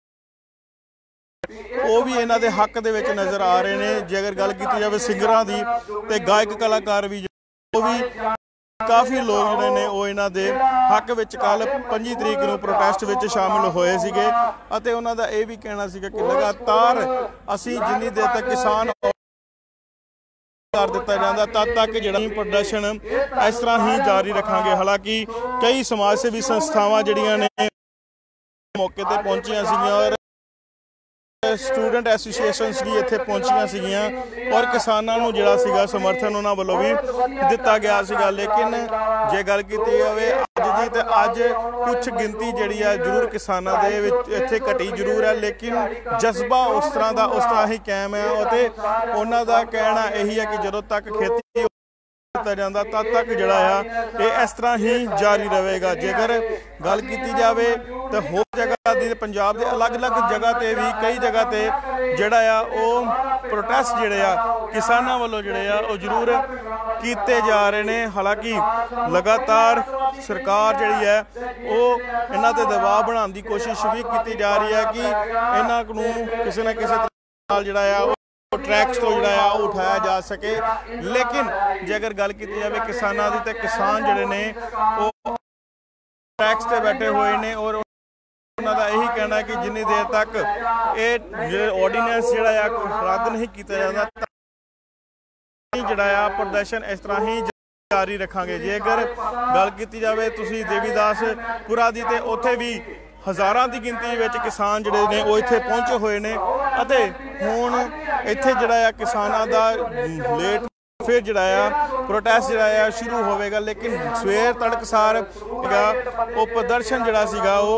ਉਹ ਵੀ ਇਹਨਾਂ ਦੇ ਹੱਕ ਦੇ ਵਿੱਚ ਨਜ਼ਰ ਆ ਰਹੇ ਨੇ। ਜੇ ਅਗਰ ਗੱਲ ਕੀਤੀ ਜਾਵੇ ਸਿੰਗਰਾਂ ਦੀ ਤੇ ਗਾਇਕ ਕਲਾਕਾਰ ਵੀ ਉਹ ਵੀ ਕਾਫੀ ਲੋਕ ਜਿਹੜੇ ਨੇ ਉਹ ਇਹਨਾਂ ਦੇ ਹੱਕ ਵਿੱਚ ਕੱਲ ਪੰਜੀ ਤਰੀਕ ਨੂੰ ਪ੍ਰੋਟੈਸਟ ਵਿੱਚ ਸ਼ਾਮਿਲ ਹੋਏ ਸੀਗੇ ਅਤੇ ਉਹਨਾਂ ਦਾ ਇਹ ਵੀ ਕਹਿਣਾ ਸੀਗਾ ਕਿ ਲਗਾਤਾਰ ਅਸੀਂ ਜਿੰਨੀ ਦੇਰ ਤੱਕ ਕਿਸਾਨ ਕਰ ਦਿੱਤਾ ਜਾਂਦਾ ਤਦ ਤੱਕ ਜਿਹੜਾ ਪ੍ਰਦਰਸ਼ਨ ਇਸ ਤਰ੍ਹਾਂ ਹੀ ਜਾਰੀ ਰੱਖਾਂਗੇ। ਹਾਲਾਂਕਿ ਕਈ ਸਮਾਜ ਸੇਵੀ ਸੰਸਥਾਵਾਂ ਜਿਹੜੀਆਂ ਨੇ ਮੌਕੇ ਤੇ ਪਹੁੰਚੀਆਂ ਸੀਗੀਆਂ ਔਰ स्टूडेंट एसोसीएशनस भी इत्थे पहुंचियां सीगियां और किसानां नूं जिहड़ा सीगा समर्थन उन्हां वल्लों भी दिता गया सीगा। लेकिन जे गल कीती जावे अज दी ते अज कुछ गिनती जिहड़ी है जरूर किसानां दे विच इत्थे घटी जरूर है, लेकिन जज्बा उस तरह दा उस तरह ही कायम है ते उन्हां दा कहना यही है कि जदों तक खेती ਕੀਤਾ ਜਾਂਦਾ तद तक ਜਿਹੜਾ ਆ ਇਹ ਇਸ ਤਰ੍ਹਾਂ ਹੀ ਜਾਰੀ ਰਹੇਗਾ। ਜੇਕਰ ਗੱਲ ਕੀਤੀ ਜਾਵੇ ਤਾਂ ਹੋਰ ਜਗ੍ਹਾ ਦੀ ਪੰਜਾਬ ਦੇ ਅਲੱਗ-ਅਲੱਗ ਜਗ੍ਹਾ ਤੇ ਵੀ ਕਈ ਜਗ੍ਹਾ ਤੇ ਜਿਹੜਾ ਆ ਉਹ ਪ੍ਰੋਟੈਸਟ ਜਿਹੜੇ ਆ ਕਿਸਾਨਾਂ ਵੱਲੋਂ ਜਿਹੜੇ ਆ ਉਹ ਜ਼ਰੂਰ ਕੀਤੇ ਜਾ ਰਹੇ ਨੇ। ਹਾਲਾਂਕਿ ਲਗਾਤਾਰ ਸਰਕਾਰ ਜਿਹੜੀ ਹੈ ਉਹ ਇਹਨਾਂ ਤੇ ਦਬਾਅ ਬਣਾਉਣ ਦੀ ਕੋਸ਼ਿਸ਼ ਵੀ ਕੀਤੀ ਜਾ ਰਹੀ ਹੈ ਕਿ ਇਹਨਾਂ ਨੂੰ ਕਿਸੇ ਨਾ ਕਿਸੇ ਨਾਲ ਜਿਹੜਾ ਆ ट्रैक्स तो जिहड़ा आ उठाया जा सके। लेकिन जे अगर गल की जाए किसानों की तो किसान जिहड़े ने वो ट्रैक्स ते बैठे हुए ने और उन्हां दा यही कहना है कि जिन्नी देर तक ये ऑर्डीनेंस जिहड़ा आ रद्द नहीं किया जाता जिहड़ा आ प्रदर्शन इस तरह ही जारी रखांगे। जे अगर गल की जाए तुसीं देवीदासपुरा दी ते उत्थे भी हज़ारां की गिनती में किसान जिहड़े ने वो इत्थे पहुंचे हुए ने अते हुण इत्थे जिहड़ा आ किसानां दा लेट फिर जिहड़ा आ प्रोटेस्ट जिहड़ा आ शुरू होवेगा। लेकिन सवेर तड़कसार वो प्रदर्शन जिहड़ा सीगा वो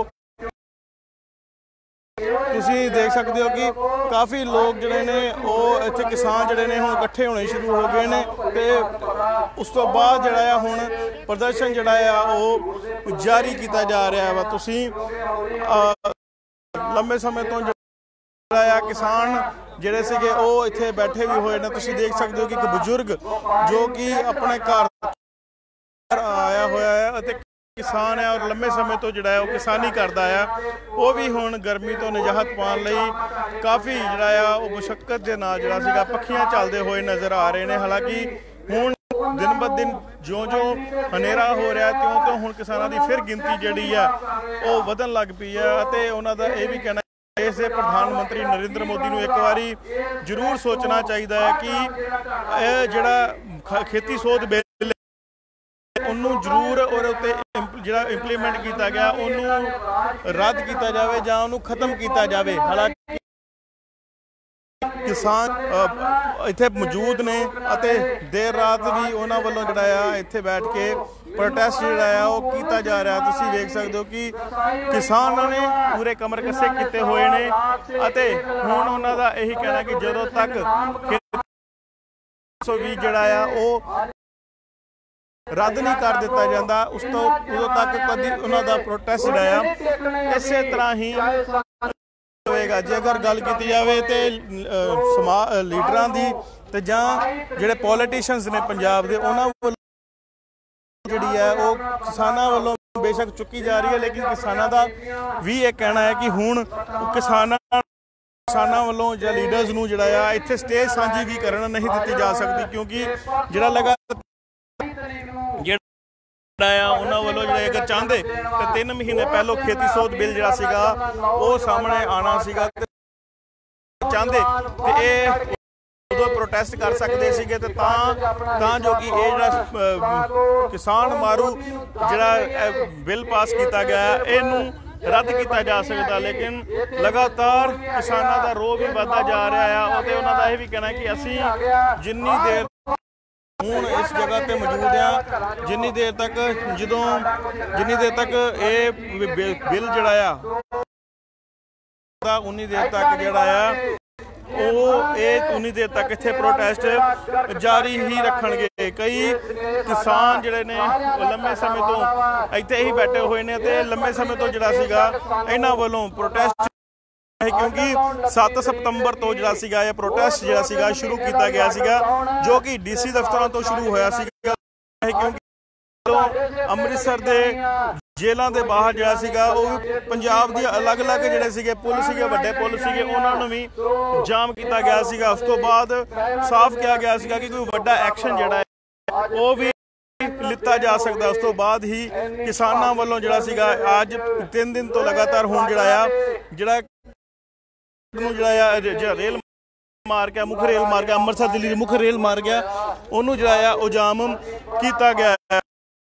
तुसीं देख सकते हो कि काफ़ी लोग जिहड़े ने वो इत्थे किसान जिहड़े ने हुण इकट्ठे होने शुरू हो गए ने ते उस तो बाद जिहड़ा आ हुण प्रदर्शन जिहड़ा आ वो जारी किया जा रहा है। तुसीं लंबे समय तो जिहड़ा आ किसान जिहड़े सीगे वो इत्थे बैठे भी होए ने। तुसीं देख सकते हो कि एक बजुर्ग जो कि अपने घर आया होया है किसान है और लंबे समय तो जिहड़ा वो किसानी करदा है वो भी हुण गर्मी तो निजात पाउण लई काफ़ी जिहड़ा आ वो मुशक्कत दे नाल जिहड़ा सीगा पੱਖੀਆਂ ਚੱਲਦੇ होए नज़र आ रहे हैं। हालांकि हुण दिन ब दिन जो जो हनेरा हो रहा त्यों त्यों हुण किसानां दी फिर गिनती जिहड़ी आ वो वधन लग पई है अते उन्हां दा इह भी कहना इस प्रधानमंत्री नरेंद्र मोदी नूं एक बारी जरूर सोचना चाहिए है कि यह जिहड़ा खेती सोध बिल ਉਹਨੂੰ ਜ਼ਰੂਰ ਔਰ ਉੱਤੇ ਜਿਹੜਾ ਇੰਪਲੀਮੈਂਟ ਕੀਤਾ ਗਿਆ ਉਹਨੂੰ ਰੱਦ ਕੀਤਾ ਜਾਵੇ ਜਾਂ ਉਹਨੂੰ ਖਤਮ ਕੀਤਾ ਜਾਵੇ। ਹਾਲਾਂਕਿ ਕਿਸਾਨ ਇੱਥੇ ਮੌਜੂਦ ਨੇ ਅਤੇ ਦੇਰ ਰਾਤ ਵੀ ਉਹਨਾਂ ਵੱਲੋਂ ਜਿਹੜਾ ਆ ਇੱਥੇ ਬੈਠ ਕੇ ਪ੍ਰੋਟੈਸਟ ਜਿਹੜਾ ਆ ਉਹ ਕੀਤਾ ਜਾ ਰਿਹਾ। ਤੁਸੀਂ ਵੇਖ ਸਕਦੇ ਹੋ ਕਿ ਕਿਸਾਨਾਂ ਨੇ ਪੂਰੇ ਕਮਰ ਕੱਸੇ ਕੀਤੇ ਹੋਏ ਨੇ ਅਤੇ ਹੁਣ ਉਹਨਾਂ ਦਾ ਇਹੀ ਕਹਿਣਾ ਕਿ ਜਦੋਂ ਤੱਕ ਸੌ ਵੀਹ ਜਿਹੜਾ ਆ ਉਹ ਰੱਦ ਨਹੀਂ ਕਰ ਦਿੱਤਾ ਜਾਂਦਾ, ਉਸ ਤੋਂ ਉਦੋਂ ਤੱਕ ਕਦੀ ਉਹਨਾਂ ਦਾ ਪ੍ਰੋਟੈਸਟ ਜਿਹੜਾ ਆ ਇਸੇ ਤਰ੍ਹਾਂ ਹੀ ਹੋਏਗਾ। ਜੇ ਅਗਰ ਗੱਲ ਕੀਤੀ ਜਾਵੇ ਤੇ ਸਮਾ ਲੀਡਰਾਂ ਦੀ ਤੇ ਜਾਂ ਜਿਹੜੇ ਪੋਲੀਟੀਸ਼ੀਅਨਸ ਨੇ ਪੰਜਾਬ ਦੇ, ਉਹਨਾਂ ਵੱਲੋਂ ਜਿਹੜੀ ਹੈ ਉਹ ਕਿਸਾਨਾਂ ਵੱਲੋਂ ਬੇਸ਼ੱਕ ਚੁੱਕੀ ਜਾ ਰਹੀ ਹੈ, ਲੇਕਿਨ ਕਿਸਾਨਾਂ ਦਾ ਵੀ ਇਹ ਕਹਿਣਾ ਹੈ ਕਿ ਹੁਣ ਕਿਸਾਨਾਂ ਕਿਸਾਨਾਂ ਵੱਲੋਂ ਜਾਂ ਲੀਡਰਸ ਨੂੰ ਜਿਹੜਾ ਆ ਇੱਥੇ ਸਟੇਜ ਸਾਂਝੀ ਵੀ ਕਰਨ ਨਹੀਂ ਦਿੱਤੀ ਜਾ ਸਕਦੀ, ਕਿਉਂਕਿ ਜਿਹੜਾ ਲਗਾਤਾਰ ਜਿਹੜਾ ਆ ਉਹਨਾਂ ਵੱਲੋਂ ਜਿਹੜਾ ਅਗਰ ਚਾਹੁੰਦੇ ਤੇ ਤਿੰਨ ਮਹੀਨੇ ਪਹਿਲੋਂ ਖੇਤੀ ਸੋਧ ਬਿੱਲ ਜਿਹੜਾ ਸੀਗਾ ਉਹ ਸਾਹਮਣੇ ਆਉਣਾ ਸੀਗਾ, ਚਾਹੁੰਦੇ ਤੇ ਇਹ ਉਦੋਂ ਪ੍ਰੋਟੈਸਟ ਕਰ ਸਕਦੇ ਸੀਗੇ ਤੇ ਤਾਂ ਤਾਂ ਜੋ ਕਿ ਇਹ ਜਿਹੜਾ ਕਿਸਾਨ ਮਾਰੂ ਜਿਹੜਾ ਬਿੱਲ ਪਾਸ ਕੀਤਾ ਗਿਆ ਇਹਨੂੰ ਰੱਦ ਕੀਤਾ ਜਾ ਸਕਦਾ। ਲੇਕਿਨ ਲਗਾਤਾਰ ਕਿਸਾਨਾਂ ਦਾ ਰੋਹ ਵੀ ਵੱਧਦਾ ਜਾ ਰਿਹਾ ਆ, ਅਤੇ ਉਹਨਾਂ ਦਾ ਇਹ ਵੀ ਕਹਿਣਾ ਕਿ ਅਸੀਂ ਜਿੰਨੀ ਦੇਰ ਹੁਣ ਇਸ ਜਗ੍ਹਾ ਤੇ ਮੌਜੂਦ ਆ, ਜਿੰਨੀ ਦੇਰ ਤੱਕ ਜਦੋਂ ਜਿੰਨੀ ਦੇਰ ਤੱਕ ਇਹ ਬਿੱਲ ਜਿਹੜਾ ਆ ਉਨੀ ਦੇਰ ਤੱਕ ਜਿਹੜਾ ਆ ਉਹ ਇਹ ਉਨੀ ਦੇਰ ਤੱਕ ਇੱਥੇ ਪ੍ਰੋਟੈਸਟ ਜਾਰੀ ਹੀ ਰੱਖਣਗੇ। ਕਈ ਕਿਸਾਨ ਜਿਹੜੇ ਨੇ ਲੰਮੇ ਸਮੇਂ ਤੋਂ ਇੱਥੇ ਹੀ ਬੈਠੇ ਹੋਏ ਨੇ ਤੇ ਲੰਮੇ ਸਮੇਂ ਤੋਂ ਜਿਹੜਾ ਸੀਗਾ ਇਹਨਾਂ ਵੱਲੋਂ ਪ੍ਰੋਟੈਸਟ, ਕਿਉਂਕਿ ਸੱਤ ਸਤੰਬਰ ਤੋਂ ਜਿਹੜਾ ਸੀਗਾ ਇਹ ਪ੍ਰੋਟੈਸਟ ਜਿਹੜਾ ਸੀਗਾ ਸ਼ੁਰੂ ਕੀਤਾ ਗਿਆ ਸੀਗਾ, ਜੋ ਕਿ ਡੀਸੀ ਦਫ਼ਤਰਾਂ ਤੋਂ ਸ਼ੁਰੂ ਹੋਇਆ ਸੀਗਾ, ਕਿਉਂਕਿ ਅੰਮ੍ਰਿਤਸਰ ਦੇ ਜੇਲ੍ਹਾਂ ਦੇ ਬਾਹਰ ਜਿਹੜਾ ਸੀਗਾ ਉਹ ਪੰਜਾਬ ਦੀ ਅਲੱਗ-ਅਲੱਗ ਜਿਹੜੇ ਸੀਗੇ ਪੁਲ ਸੀਗੇ, ਵੱਡੇ ਪੁਲ ਸੀਗੇ, ਉਹਨਾਂ ਨੂੰ ਵੀ ਜਾਮ ਕੀਤਾ ਗਿਆ ਸੀਗਾ। ਉਸ ਤੋਂ ਬਾਅਦ ਸਾਫ਼ ਕਿਹਾ ਗਿਆ ਸੀਗਾ ਕਿ ਕੋਈ ਵੱਡਾ ਐਕਸ਼ਨ ਜਿਹੜਾ ਹੈ ਉਹ ਵੀ ਲਿੱਤਾ ਜਾ ਸਕਦਾ। ਉਸ ਤੋਂ ਬਾਅਦ ਹੀ ਕਿਸਾਨਾਂ ਵੱਲੋਂ ਜਿਹੜਾ ਸੀਗਾ ਅੱਜ ਤਿੰਨ ਦਿਨ ਤੋਂ ਲਗਾਤਾਰ ਹੁਣ ਜਿਹੜਾ ਆ ਜਿਹੜਾ ਨੂੰ ਜਿਹੜਾ ਆ ਜਿਹੜਾ ਰੇਲ ਮਾਰ ਗਿਆ ਮੁੱਖ ਰੇਲ ਮਾਰ ਗਿਆ ਅੰਮ੍ਰਿਤਸਰ ਦਿੱਲੀ ਦੀ ਮੁੱਖ ਰੇਲ ਮਾਰ ਗਿਆ ਉਹਨੂੰ ਜਿਹੜਾ ਆ ਉਹ ਜਾਮ ਕੀਤਾ ਗਿਆ ਹੈ।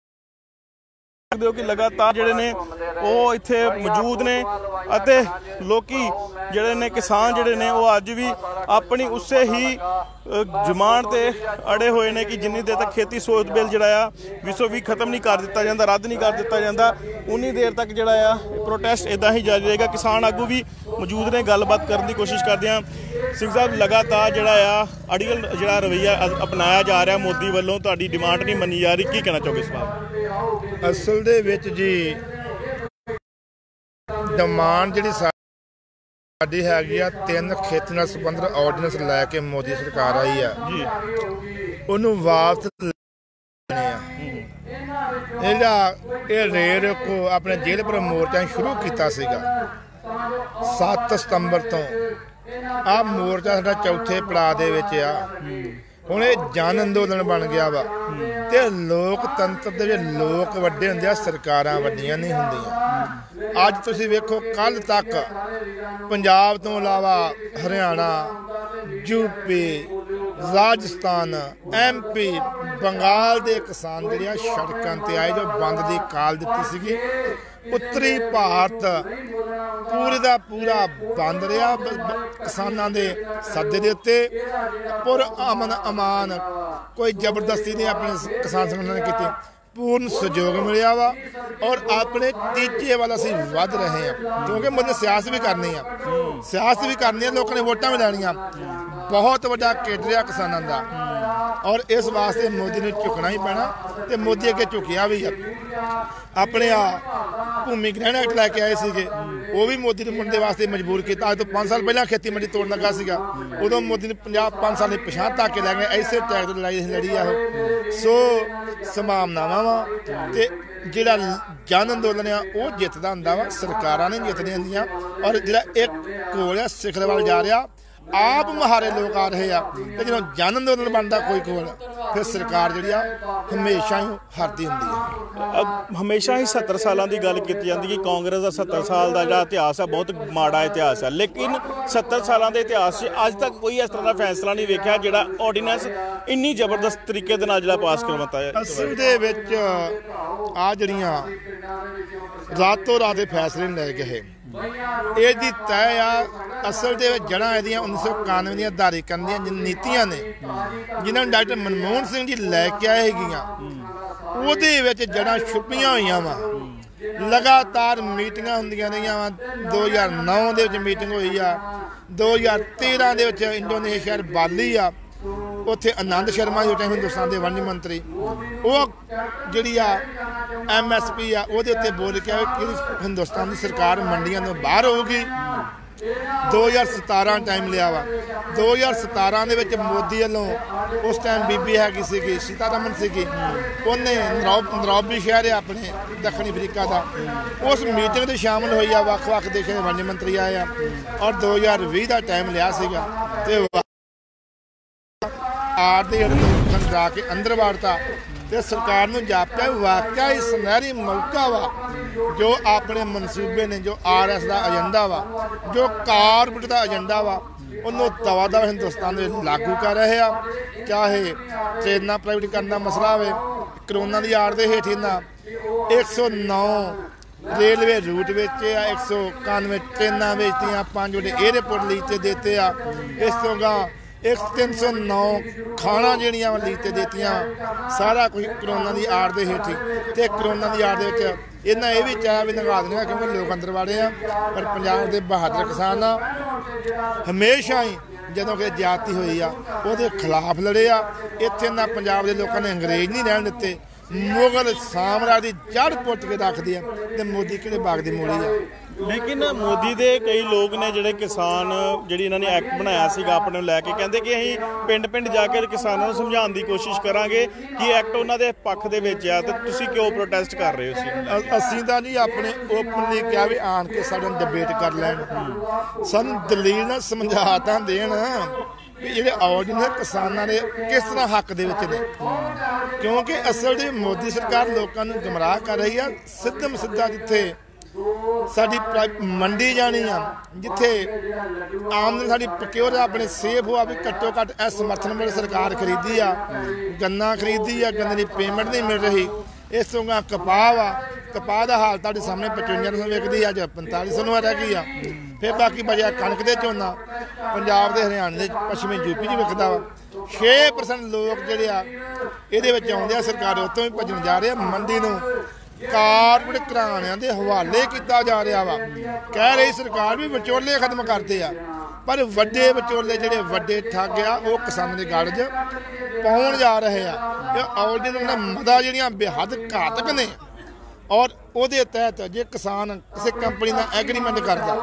ਕਿ ਲਗਾਤਾਰ ਜਿਹੜੇ ਨੇ ਉਹ ਇੱਥੇ ਮੌਜੂਦ ਨੇ ਅਤੇ ਲੋਕੀ ਜਿਹੜੇ ਨੇ ਕਿਸਾਨ ਜਿਹੜੇ ਨੇ ਉਹ ਅੱਜ ਵੀ ਆਪਣੀ ਉਸੇ ਹੀ ਜ਼ਮਾਨ ਤੇ ਅੜੇ ਹੋਏ ਨੇ ਕਿ ਜਿੰਨੀ ਦੇਰ ਤੱਕ ਖੇਤੀ ਸੋਧ ਬਿੱਲ ਜਿਹੜਾ ਆ ਵਿਸੋ ਵੀ ਖਤਮ ਨਹੀਂ ਕਰ ਦਿੱਤਾ ਜਾਂਦਾ, ਰੱਦ ਨਹੀਂ ਕਰ ਦਿੱਤਾ ਜਾਂਦਾ, ਉਨੀ ਦੇਰ ਤੱਕ ਜਿਹੜਾ ਆ ਪ੍ਰੋਟੈਸਟ ਇਦਾਂ ਹੀ ਜਾਰੀ ਰਹੇਗਾ। ਕਿਸਾਨ ਆਗੂ ਵੀ ਮੌਜੂਦ ਨੇ, ਗੱਲਬਾਤ ਕਰਨ ਦੀ ਕੋਸ਼ਿਸ਼ ਕਰਦੇ ਹਾਂ। ਸਿੰਘ ਸਾਹਿਬ, ਲਗਾਤਾਰ ਜਿਹੜਾ ਆ ਅੜੀਅਲ ਜਿਹੜਾ ਰਵੱਈਆ ਅਪਣਾਇਆ ਜਾ ਰਿਹਾ ਮੋਦੀ ਵੱਲੋਂ, ਤੁਹਾਡੀ ਡਿਮਾਂਡ ਨਹੀਂ ਮੰਨੀ ਜਾ ਰਹੀ, ਕੀ ਕਹਿਣਾ ਚਾਹੋਗੇ ਇਸ ਬਾਰੇ? ਅਸਲ ਦੇ ਵਿੱਚ ਜੀ ਡਿਮਾਂਡ ਜਿਹੜੀ ਸਾਡੀ ਹੈਗੀ ਆ, ਤਿੰਨ ਖੇਤੀ ਨਾਲ ਸੰਬੰਧਿਤ ਆਰਡੀਨੈਂਸ ਲੈ ਕੇ ਮੋਦੀ ਸਰਕਾਰ ਆਈ ਆ ਜੀ, ਉਹਨੂੰ ਵਾਪਸ ਲੈਣੇ ਆ। ਇਹ ਜਿਹੜਾ ਇਹ ਰੇਲ ਕੋ ਆਪਣੇ ਜੇਲ੍ਹ ਪਰ ਮੋਰਚਾ ਸ਼ੁਰੂ ਕੀਤਾ ਸੀਗਾ ਸੱਤ ਸਤੰਬਰ ਤੋਂ, ਆਹ ਮੋਰਚਾ ਸਾਡਾ ਚੌਥੇ ਪੜਾਅ ਦੇ ਵਿੱਚ ਆ। ਹੁਣ ਇਹ ਜਨ ਅੰਦੋਲਨ ਬਣ ਗਿਆ ਵਾ ਤੇ ਲੋਕਤੰਤਰ ਦੇ ਵਿੱਚ ਲੋਕ ਵੱਡੇ ਹੁੰਦੇ ਆ, ਸਰਕਾਰਾਂ ਵੱਡੀਆਂ ਨਹੀਂ ਹੁੰਦੀਆਂ। ਅੱਜ ਤੁਸੀਂ ਵੇਖੋ, ਕੱਲ ਤੱਕ ਪੰਜਾਬ ਤੋਂ ਇਲਾਵਾ Haryana, UP, Rajasthan, M P, Bengal ਦੇ ਕਿਸਾਨ ਜਿਹੜੇ ਸੜਕਾਂ ਤੇ ਆਏ, ਜੋ ਬੰਦ ਦੀ ਕਾਲ ਦਿੱਤੀ ਸੀਗੀ। ਉੱਤਰੀ ਭਾਰਤ ਪੂਰੇ ਦਾ ਪੂਰਾ ਬੰਦ ਰਿਹਾ ਕਿਸਾਨਾਂ ਦੇ ਸੱਦੇ ਦੇ ਉੱਤੇ। ਪੁਰ ਅਮਨ ਅਮਾਨ, ਕੋਈ ਜ਼ਬਰਦਸਤੀ ਨਹੀਂ ਆਪਣੇ ਕਿਸਾਨ ਸੰਗਠਨਾਂ ਨੇ ਕੀਤੀ, ਪੂਰਨ ਸਹਿਯੋਗ ਮਿਲਿਆ ਵਾ। ਔਰ ਆਪਣੇ ਤੀਜੇ ਵੱਲ ਅਸੀਂ ਵੱਧ ਰਹੇ ਹਾਂ, ਕਿਉਂਕਿ ਮੈਨੂੰ ਸਿਆਸਤ ਵੀ ਕਰਨੀ ਆ, ਸਿਆਸਤ ਵੀ ਕਰਨੀ ਆ, ਲੋਕਾਂ ਨੇ ਵੋਟਾਂ ਵੀ ਲੈਣੀਆਂ। ਬਹੁਤ ਵੱਡਾ ਕੇਡਰ ਆ ਕਿਸਾਨਾਂ ਦਾ, ਔਰ ਇਸ ਵਾਸਤੇ ਮੋਦੀ ਨੇ ਝੁਕਣਾ ਹੀ ਪੈਣਾ ਤੇ ਮੋਦੀ ਅੱਗੇ ਝੁਕਿਆ ਵੀ ਆ। ਆਪਣੇ ਆ ਭੂਮੀ ਗ੍ਰਹਿਣ ਐਕਟ ਲੈ ਕੇ ਆਏ ਸੀਗੇ, ਉਹ ਵੀ ਮੋਦੀ ਨੂੰ ਮੁੰਡੇ ਵਾਸਤੇ ਮਜਬੂਰ ਕੀਤਾ। ਅੱਜ ਤੋਂ ਪੰਜ ਸਾਲ ਪਹਿਲਾਂ ਖੇਤੀ ਮੰਡੀ ਤੋੜਨ ਲੱਗਾ ਸੀਗਾ, ਉਦੋਂ ਮੋਦੀ ਨੇ ਪੰਜਾਹ ਪੰਜ ਸਾਲ ਦੀ ਪਛਾਣ ਤੱਕ ਕੇ ਲੈ ਗਏ। ਐਸੇ ਟੈਗ ਤੋਂ ਲੜਾਈ ਲੜੀ ਆ ਉਹ। ਸੋ ਸੰਭਾਵਨਾਵਾਂ ਵਾ ਤੇ ਜਿਹੜਾ ਜਨ ਅੰਦੋਲਨ ਆ ਉਹ ਜਿੱਤਦਾ ਹੁੰਦਾ ਵਾ, ਸਰਕਾਰਾਂ ਨੇ ਜਿੱਤਦੀਆਂ ਹੁੰਦੀਆਂ। ਔਰ ਜਿਹੜਾ ਇੱਕ ਕੋਲ ਆ ਸਿਖਰ ਵੱਲ ਜਾ ਰਿਹਾ, ਆਪ ਮਹਾਰੇ ਲੋਕ ਆ ਰਹੇ ਆ, ਤੇ ਜਦੋਂ ਜਨ ਅੰਦੋਲਨ ਬਣਦਾ ਕੋਈ ਕੋਲ, ਫਿਰ ਸਰਕਾਰ ਜਿਹੜੀ ਆ ਹਮੇਸ਼ਾ ਹੀ ਹਾਰਦੀ ਹੁੰਦੀ ਹੈ। ਹਮੇਸ਼ਾ ਹੀ ਸੱਤਰ ਸਾਲਾਂ ਦੀ ਗੱਲ ਕੀਤੀ ਜਾਂਦੀ ਕਿ ਕਾਂਗਰਸ ਦਾ ਸੱਤਰ ਸਾਲ ਦਾ ਜਿਹੜਾ ਇਤਿਹਾਸ ਹੈ ਬਹੁਤ ਮਾੜਾ ਇਤਿਹਾਸ ਹੈ, ਲੇਕਿਨ ਸੱਤਰ ਸਾਲਾਂ ਦੇ ਇਤਿਹਾਸ 'ਚ ਅੱਜ ਤੱਕ ਕੋਈ ਇਸ ਤਰ੍ਹਾਂ ਦਾ ਫੈਸਲਾ ਨਹੀਂ ਵੇਖਿਆ ਜਿਹੜਾ ਆਰਡੀਨੈਂਸ ਇੰਨੀ ਜ਼ਬਰਦਸਤ ਤਰੀਕੇ ਦੇ ਨਾਲ ਜਿਹੜਾ ਪਾਸ ਕਰਵਾਤਾ ਹੈ। ਅਸਲ ਦੇ ਵਿੱਚ ਆ ਜਿਹੜੀਆਂ ਰਾਤੋਂ ਰਾਤ ਦੇ ਫੈਸਲੇ ਲੈ ਗਏ, ਇਹਦੀ ਤੈਅ ਆ ਅਸਲ ਦੇ ਵਿੱਚ ਜੜ੍ਹਾਂ ਇਹਦੀਆਂ ਉੱਨੀ ਸੌ ਇਕਾਨਵੇਂ ਦੀਆਂ ਆਧਾਰੀਕਰਨ ਦੀਆਂ ਨੀਤੀਆਂ ਨੇ, ਜਿਨ੍ਹਾਂ ਨੂੰ ਡਾਕਟਰ ਮਨਮੋਹਨ ਸਿੰਘ ਜੀ ਲੈ ਕੇ ਆਏ ਹੈਗੀਆਂ। ਉਹਦੇ ਵਿੱਚ ਜੜ੍ਹਾਂ ਛੁਪੀਆਂ ਹੋਈਆਂ ਵਾ। ਲਗਾਤਾਰ ਮੀਟਿੰਗਾਂ ਹੁੰਦੀਆਂ ਰਹੀਆਂ ਵਾ। ਦੋ ਹਜ਼ਾਰ ਨੌ ਦੇ ਵਿੱਚ ਮੀਟਿੰਗ ਹੋਈ ਆ, ਦੋ ਹਜ਼ਾਰ ਤੇਰਾਂ ਦੇ ਵਿੱਚ ਇੰਡੋਨੇਸ਼ੀਆ ਬਾਲੀ ਆ, ਉੱਥੇ ਆਨੰਦ ਸ਼ਰਮਾ ਜੋ ਟਾਈਮ ਹਿੰਦੁਸਤਾਨ ਦੇ ਵਣਜ ਮੰਤਰੀ, ਉਹ ਜਿਹੜੀ ਆ ਐਮ ਐਸ ਪੀ ਆ ਉਹਦੇ ਉੱਤੇ ਬੋਲ ਕੇ ਆਏ ਕਿ ਹਿੰਦੁਸਤਾਨ ਦੀ ਸਰਕਾਰ ਮੰਡੀਆਂ ਤੋਂ ਬਾਹਰ ਹੋਊਗੀ। ਦੋ ਹਜ਼ਾਰ ਸਤਾਰਾਂ ਟਾਈਮ ਲਿਆ ਵਾ। ਦੋ ਹਜ਼ਾਰ ਸਤਾਰਾਂ ਦੇ ਵਿੱਚ ਮੋਦੀ ਵੱਲੋਂ ਉਸ ਟਾਈਮ ਬੀਬੀ ਹੈਗੀ ਸੀਗੀ ਸੀਤਾਰਮਨ ਸੀਗੀ, ਉਹਨੇ ਨਰੋਬੀ ਸ਼ਹਿਰ ਹੈ ਆਪਣੇ ਦੱਖਣੀ ਅਫਰੀਕਾ ਦਾ, ਉਸ ਮੀਟਿੰਗ 'ਤੇ ਸ਼ਾਮਲ ਹੋਈ ਆ। ਵੱਖ ਵੱਖ ਦੇਸ਼ਾਂ ਦੇ ਵਣਜ ਮੰਤਰੀ ਆਏ ਆ ਔਰ ਦੋ ਹਜ਼ਾਰ ਵੀਹ ਦਾ ਟਾਈਮ ਲਿਆ ਸੀਗਾ ਤੇ ਆਰ ਦੇ ਹੇਠ ਜਾ ਕੇ ਅੰਦਰ ਵਾੜਤਾ ਤੇ ਸਰਕਾਰ ਨੂੰ ਜਾਪਿਆ ਵਾਕਿਆ ਹੀ ਸੁਨਹਿਰੀ ਮੌਕਾ ਵਾ ਜੋ ਆਪਣੇ ਮਨਸੂਬੇ ਨੇ, ਜੋ ਆਰ ਐਸ ਦਾ ਏਜੰਡਾ ਵਾ, ਜੋ ਕਾਰਪੋਰੇਟ ਦਾ ਏਜੰਡਾ ਵਾ, ਉਹਨੂੰ ਦਵਾ ਦਵਾ ਹਿੰਦੁਸਤਾਨ ਦੇ ਲਾਗੂ ਕਰ ਰਹੇ ਆ। ਚਾਹੇ ਟ੍ਰੇਨਾਂ ਪ੍ਰਾਈਵੇਟ ਕਰਨ ਦਾ ਮਸਲਾ ਹੋਵੇ, ਕਰੋਨਾ ਦੀ ਆੜ ਦੇ ਹੇਠ ਇਹਨਾਂ ਇੱਕ ਸੌ ਨੌ ਰੇਲਵੇ ਰੂਟ ਵੇਚੇ ਆ, ਇੱਕ ਸੌ ਇਕਾਨਵੇਂ ਟ੍ਰੇਨਾਂ ਵੇਚਤੀਆਂ, ਪੰਜ ਵੱਡੇ ਏਅਰਪੋਰਟ ਲੀਤੇ ਦਿੱਤੇ ਆ। ਇਸ ਤੋਂ ਗਾਂ ਇੱਕ ਤਿੰਨ ਸੌ ਨੌ ਖਾਣਾ ਜਿਹੜੀਆਂ ਲੀਤੇ ਦਿੱਤੀਆਂ, ਸਾਰਾ ਕੁਝ ਕਰੋਨਾ ਦੀ ਆੜ ਦੇ ਹੇਠ। ਤੇ ਕਰੋਨਾ ਦੀ ਆੜ ਦੇ ਵਿੱਚ ਇਹਨਾਂ ਇਹ ਵੀ ਚਾਹਿਆ ਵੀ ਨਗਾ ਦੇਣਾ ਕਿਉਂਕਿ ਲੋਕ ਅੰਦਰ ਵਾੜੇ ਆ, ਪਰ ਪੰਜਾਬ ਦੇ ਬਹਾਦਰ ਕਿਸਾਨ ਆ ਹਮੇਸ਼ਾ ਹੀ ਜਦੋਂ ਕਿ ਜ਼ਿਆਦਤੀ ਹੋਈ ਆ ਉਹਦੇ ਖਿਲਾਫ ਲੜੇ ਆ। ਇੱਥੇ ਨਾ ਪੰਜਾਬ ਦੇ ਲੋਕਾਂ ਨੇ ਅੰਗਰੇਜ਼ ਨਹੀਂ ਰਹਿਣ ਦਿੱਤੇ, ਮੁਗਲ ਸਾਮਰਾਜ ਦੀ ਜੜ ਪੁੱਟ ਕੇ ਰੱਖਦੇ ਆ ਤੇ ਮੋਦੀ ਕਿਹੜੇ ਬਾਗ ਦੀ ਮੋੜੀ ਆ। ਲੇਕਿਨ ਮੋਦੀ ਦੇ ਕਈ ਲੋਕ ਨੇ ਜਿਹੜੇ ਕਿਸਾਨ ਜਿਹੜੀ ਇਹਨਾਂ ਨੇ ਐਕਟ ਬਣਾਇਆ ਸੀਗਾ ਆਪਣੇ ਨੂੰ ਲੈ ਕੇ, ਕਹਿੰਦੇ ਕਿ ਅਸੀਂ ਪਿੰਡ ਪਿੰਡ ਜਾ ਕੇ ਕਿਸਾਨਾਂ ਨੂੰ ਸਮਝਾਉਣ ਦੀ ਕੋਸ਼ਿਸ਼ ਕਰਾਂਗੇ ਕਿ ਐਕਟ ਉਹਨਾਂ ਦੇ ਪੱਖ ਦੇ ਵਿੱਚ ਆ, ਤੇ ਤੁਸੀਂ ਕਿਉਂ ਪ੍ਰੋਟੈਸਟ ਕਰ ਰਹੇ ਹੋ ਸੀ? ਅਸੀਂ ਤਾਂ ਜੀ ਆਪਣੇ ਓਪਨਲੀ ਕਿਹਾ ਵੀ ਆਣ ਕੇ ਸਾਡੇ ਨਾਲ ਡਿਬੇਟ ਕਰ ਲੈਣ, ਸਾਨੂੰ ਦਲੀਲ ਨਾਲ ਸਮਝਾ ਤਾਂ ਦੇਣ ਵੀ ਜਿਹੜੇ ਆਰਡੀਨੈਂਸ ਕਿਸਾਨਾਂ ਦੇ ਕਿਸ ਤਰ੍ਹਾਂ ਹੱਕ ਦੇ ਵਿੱਚ ਨੇ, ਕਿਉਂਕਿ ਅਸਲ ਦੇ ਮੋਦੀ ਸਰਕਾਰ ਲੋਕਾਂ ਨੂੰ ਗੁੰਮਰਾਹ ਕਰ ਰਹੀ ਆ। ਸਿੱਧਮ ਸਿੱਧਾ ਜਿੱਥੇ ਸਾਡੀ ਮੰਡੀ ਜਾਣੀ ਆ, ਜਿੱਥੇ ਆਮਦਨ ਸਾਡੀ ਪ੍ਰਕਿਓਰ ਆਪਣੇ ਸੇਫ ਹੋਆ ਵੀ ਘੱਟੋ ਘੱਟ ਇਹ ਸਮਰਥਨ ਮੁੱਲ ਸਰਕਾਰ ਖਰੀਦੀ ਆ, ਗੰਨਾ ਖਰੀਦੀ ਆ, ਗੰਨੇ ਦੀ ਪੇਮੈਂਟ ਨਹੀਂ ਮਿਲ ਰਹੀ। ਇਸ ਤੋਂ ਗਾ ਕਪਾਹ ਵਾ, ਕਪਾਹ ਦਾ ਹਾਲ ਤੁਹਾਡੇ ਸਾਹਮਣੇ ਪਚਵੰਜਾ ਸੌ ਵਿਕਦੀ ਅੱਜ ਪੰਤਾਲੀ ਸੌ ਨੂੰ ਰਹਿ ਗਈ ਆ। ਫਿਰ ਬਾਕੀ ਬਚਿਆ ਕਣਕ ਦੇ ਝੋਨਾ ਪੰਜਾਬ ਦੇ ਹਰਿਆਣੇ ਦੇ ਪੱਛਮੀ ਯੂਪੀ 'ਚ ਵਿਕਦਾ ਵਾ। ਛੇ ਪਰਸੈਂਟ ਲੋਕ ਜਿਹੜੇ ਆ ਇਹਦੇ ਵਿੱਚ ਆਉਂਦੇ ਆ, ਸਰਕਾਰ ਉੱਥੋਂ ਵੀ ਭੱਜਣ ਜਾ ਰਹੇ ਆ। ਮੰਡੀ ਨੂੰ ਕਾਰਪੋਰੇਟ ਘਰਾਣਿਆਂ ਦੇ ਹਵਾਲੇ ਕੀਤਾ ਜਾ ਰਿਹਾ ਵਾ। ਕਹਿ ਰਹੀ ਸਰਕਾਰ ਵੀ ਵਿਚੋਲੇ ਖਤਮ ਕਰਦੇ ਆ, ਪਰ ਵੱਡੇ ਵਿਚੋਲੇ ਜਿਹੜੇ ਵੱਡੇ ਠੱਗ ਆ ਉਹ ਕਿਸਾਨਾਂ ਦੇ ਗੜ 'ਚ ਪਾਉਣ ਜਾ ਰਹੇ ਆ। ਇਹ ਆਰਡੀਨੈਂਸ ਮਦਾ ਜਿਹੜੀਆਂ ਬੇਹੱਦ ਘਾਤਕ ਨੇ ਔਰ ਉਹਦੇ ਤਹਿਤ ਜੇ ਕਿਸਾਨ ਕਿਸੇ ਕੰਪਨੀ ਨਾਲ ਐਗਰੀਮੈਂਟ ਕਰਦਾ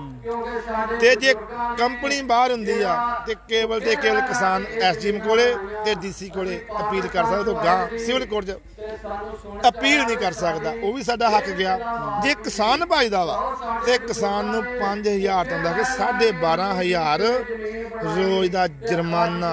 ਤੇ ਜੇ ਕੰਪਨੀ ਬਾਹਰ ਹੁੰਦੀ ਆ ਤੇ ਕੇਵਲ ਤੇ ਕੇਵਲ ਕਿਸਾਨ ਐਸਡੀਐਮ ਕੋਲੇ ਤੇ ਡੀਸੀ ਕੋਲੇ ਅਪੀਲ ਕਰ ਸਕਦਾ, ਤੋਂ ਗਾਂ ਸਿਵਲ ਕੋਰਟ 'ਚ ਅਪੀਲ ਨਹੀਂ ਕਰ ਸਕਦਾ। ਉਹ ਵੀ ਸਾਡਾ ਹੱਕ ਗਿਆ। ਜੇ ਕਿਸਾਨ ਭਜਦਾ ਵਾ ਤੇ ਕਿਸਾਨ ਨੂੰ ਪੰਜ ਹਜ਼ਾਰ ਤੋਂ ਲੈ ਕੇ ਸਾਢੇ ਬਾਰਾਂ ਹਜ਼ਾਰ ਰੋਜ਼ ਦਾ ਜੁਰਮਾਨਾ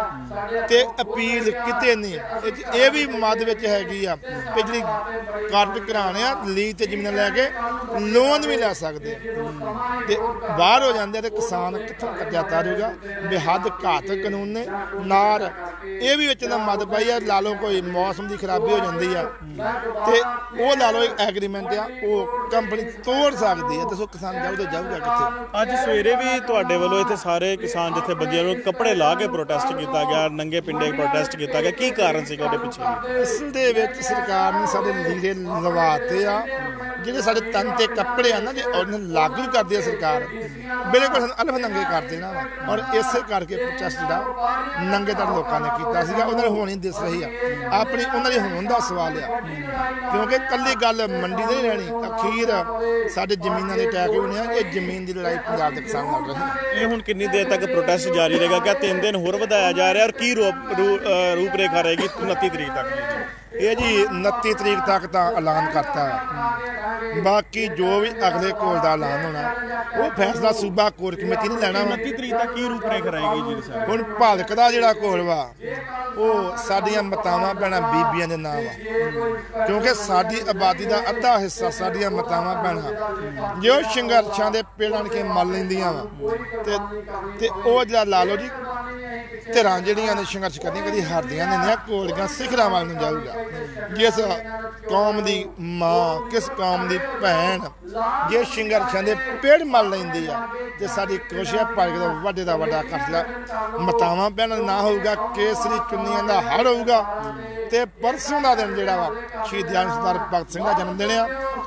ਤੇ ਅਪੀਲ ਕਿਤੇ ਨਹੀਂ। ਇਹ ਵੀ ਮੱਧ ਵਿੱਚ ਹੈਗੀ ਆ ਕਿ ਜਿਹੜੀ ਕਾਰਡ ਕਰਾਣੇ ਆ ਲੀਜ਼ ਤੇ ਜ਼ਮੀਨਾਂ ਲੈ ਕੇ ਲੋਨ ਵੀ ਲੈ ਸਕਦੇ ਤੇ ਬਾਹਰ ਹੋ ਜਾਂਦੇ ਤੇ ਕਿਸਾਨ ਕਿੱਥੋਂ ਕਰਜ਼ਾ ਤਾਰੂਗਾ। ਬੇਹੱਦ ਘਾਤਕ ਕਾਨੂੰਨ ਨੇ। ਨਾਰ ਇਹ ਵੀ ਵਿੱਚ ਦਾ ਮੱਦ ਪਾਈ ਆ, ਲਾ ਲਓ ਕੋਈ ਮੌਸਮ ਦੀ ਖਰਾਬੀ ਹੋ ਜਾਂਦੀ ਆ ਤੇ ਉਹ ਲਾ ਲਓ ਇੱਕ ਐਗਰੀਮੈਂਟ ਆ, ਉਹ ਕੰਪਨੀ ਤੋੜ ਸਕਦੀ ਹੈ। ਦੱਸੋ ਕਿਸਾਨ ਜਾਊਗਾ ਜਾਊਗਾ ਕਿੱਥੇ? ਅੱਜ ਸਵੇਰੇ ਵੀ ਤੁਹਾਡੇ ਵੱਲੋਂ ਇੱਥੇ ਸਾਰੇ ਕਿਸਾਨ ਜਥੇਬੰਦੀਆਂ ਨੂੰ ਕੱਪੜੇ ਲਾ ਕੇ ਪ੍ਰੋਟੈਸਟ ਕੀਤਾ ਗਿਆ, ਨੰਗੇ ਪਿੰਡੇ ਪ੍ਰੋਟੈਸਟ ਕੀਤਾ ਗਿਆ, ਕੀ ਕਾਰਨ ਸੀਗਾ ਉਹਦੇ ਪਿੱਛੇ? ਅਸਲ ਦੇ ਵਿੱਚ ਸਰਕਾਰ ਨੇ ਸਾਡੇ ਲੀੜੇ ਲਵਾਤੇ ਆ, ਜਿਹੜੇ ਸਾਡੇ ਤਨ ਤੇ ਕੱਪੜੇ ਆ ਨਾ ਜੇ ਉਹਨਾਂ ਲਾਗੂ ਕਰਦੀ ਆ ਸਰਕਾਰ, ਬਿਲਕੁਲ ਅਲਫ ਨੰਗੇ ਕਰ ਦੇਣਾ ਵਾ। ਔਰ ਇਸੇ ਕਰਕੇ ਪ੍ਰੋਟੈਸਟ ਜਿਹੜਾ ਨੰਗੇ ਤਰ ਲੋਕਾਂ ਨੇ ਕੀਤਾ ਸੀਗਾ, ਉਹਨਾਂ ਦੀ ਹੋਣੀ ਦਿਸ ਰਹੀ ਆ। ਆਪਣੀ ਉਹਨਾਂ ਦੀ ਹੋਣ ਦਾ ਸਵਾਲ ਆ, ਕਿਉਂਕਿ ਕੱਲੀ ਗੱਲ ਮੰਡੀ ਦੀ ਨਹੀਂ ਰਹਿਣੀ, ਅਖੀਰ ਸਾਡੇ ਜ਼ਮੀਨਾਂ ਦੇ ਟੈਗ ਹੋਣੇ ਆ। ਇਹ ਜ਼ਮੀਨ ਦੀ ਲੜਾਈ ਪੰਜਾਬ ਦੇ ਕਿਸਾਨ ਲੜ ਰਹੇ। ਇਹ ਹੁਣ ਕਿੰਨੀ ਦੇਰ ਤੱਕ ਪ੍ਰੋਟੈਸਟ ਜਾਰੀ ਰਹੇਗਾ? ਕਿਆ ਤਿੰਨ ਦਿਨ ਹੋਰ ਵਧਾਇਆ ਜਾ ਰਿਹਾ ਔਰ ਕੀ ਰੂਪ ਰੇਖਾ ਰਹੇਗੀ ਉਨੱਤੀ ਤਰੀਕ ਤੱਕ? ਇਹ ਜੀ ਉਨੱਤੀ ਤਰੀਕ ਤੱਕ ਤਾਂ ਐਲਾਨ ਕਰਤਾ ਹੈ, ਬਾਕੀ ਜੋ ਵੀ ਅਗਲੇ ਕੋਲ ਦਾ ਐਲਾਨ ਹੋਣਾ ਉਹ ਫੈਸਲਾ ਸੂਬਾ ਕੋਰ ਕਮੇਟੀ ਨੇ ਲੈਣਾ। ਉਨੱਤੀ ਤਰੀਕ ਤੱਕ ਕੀ ਰੂਪ ਰੇਖਾ ਰਹੇਗੀ ਜੀ ਸਾਹਿਬ? ਹੁਣ ਭਾਲਕ ਦਾ ਜਿਹੜਾ ਕੋਲ ਵਾ ਉਹ ਸਾਡੀਆਂ ਮਾਤਾਵਾਂ ਭੈਣਾਂ ਬੀਬੀਆਂ ਦੇ ਨਾਮ ਆ, ਕਿਉਂਕਿ ਸਾਡੀ ਆਬਾਦੀ ਦਾ ਅੱਧਾ ਹਿੱਸਾ ਸਾਡੀਆਂ ਮਾਤਾਵਾਂ ਭੈਣਾਂ ਜੋ ਸੰਘਰਸ਼ਾਂ ਦੇ ਪੇੜਾਂ ਕੇ ਮੱਲ ਲੈਂਦੀਆਂ ਵਾ ਤੇ ਤੇ ਉਹ ਜਿਹੜਾ ਲਾ ਲਓ ਜੀ ਧਿਰਾਂ ਜਿਹੜੀਆਂ ਨੇ ਸੰਘਰਸ਼ ਕਰਦੀਆਂ ਕਦੀ ਹਾਰਦੀਆਂ ਨੇ ਨਾ, ਕੋਲੀਆਂ ਸਿਖਰਾਂ ਵੱਲ ਨੂੰ ਜਾਊਗਾ। ਜਿਸ ਕੌਮ ਦੀ ਮਾਂ ਕਿਸ ਕੌਮ ਦੀ ਭੈਣ ਜੇ ਸੰਘਰਸ਼ਾਂ ਦੇ ਪੇੜ ਮੱਲ ਲੈਂਦੀ ਆ ਤੇ ਸਾਡੀ ਕੋਸ਼ਿਸ਼ ਭਾਰਤ ਦਾ ਵੱਡੇ ਦਾ ਵੱਡਾ ਖਰਚਾ ਮਾਤਾਵਾਂ ਭੈਣਾਂ ਨਾ ਹੋਊਗਾ। ਕੇਸਰੀ ਚੁੰਨੀਆਂ ਦਾ ਹੜ ਹੋਊਗਾ ਤੇ ਪਰਸੋਂ ਦਾ ਦਿਨ ਜਿਹੜਾ ਵਾ ਸ਼ਹੀਦਾਂ ਸਰਦਾਰ ਭਗਤ ਸਿੰਘ ਦਾ ਜਨਮ ਦਿਨ ਆ,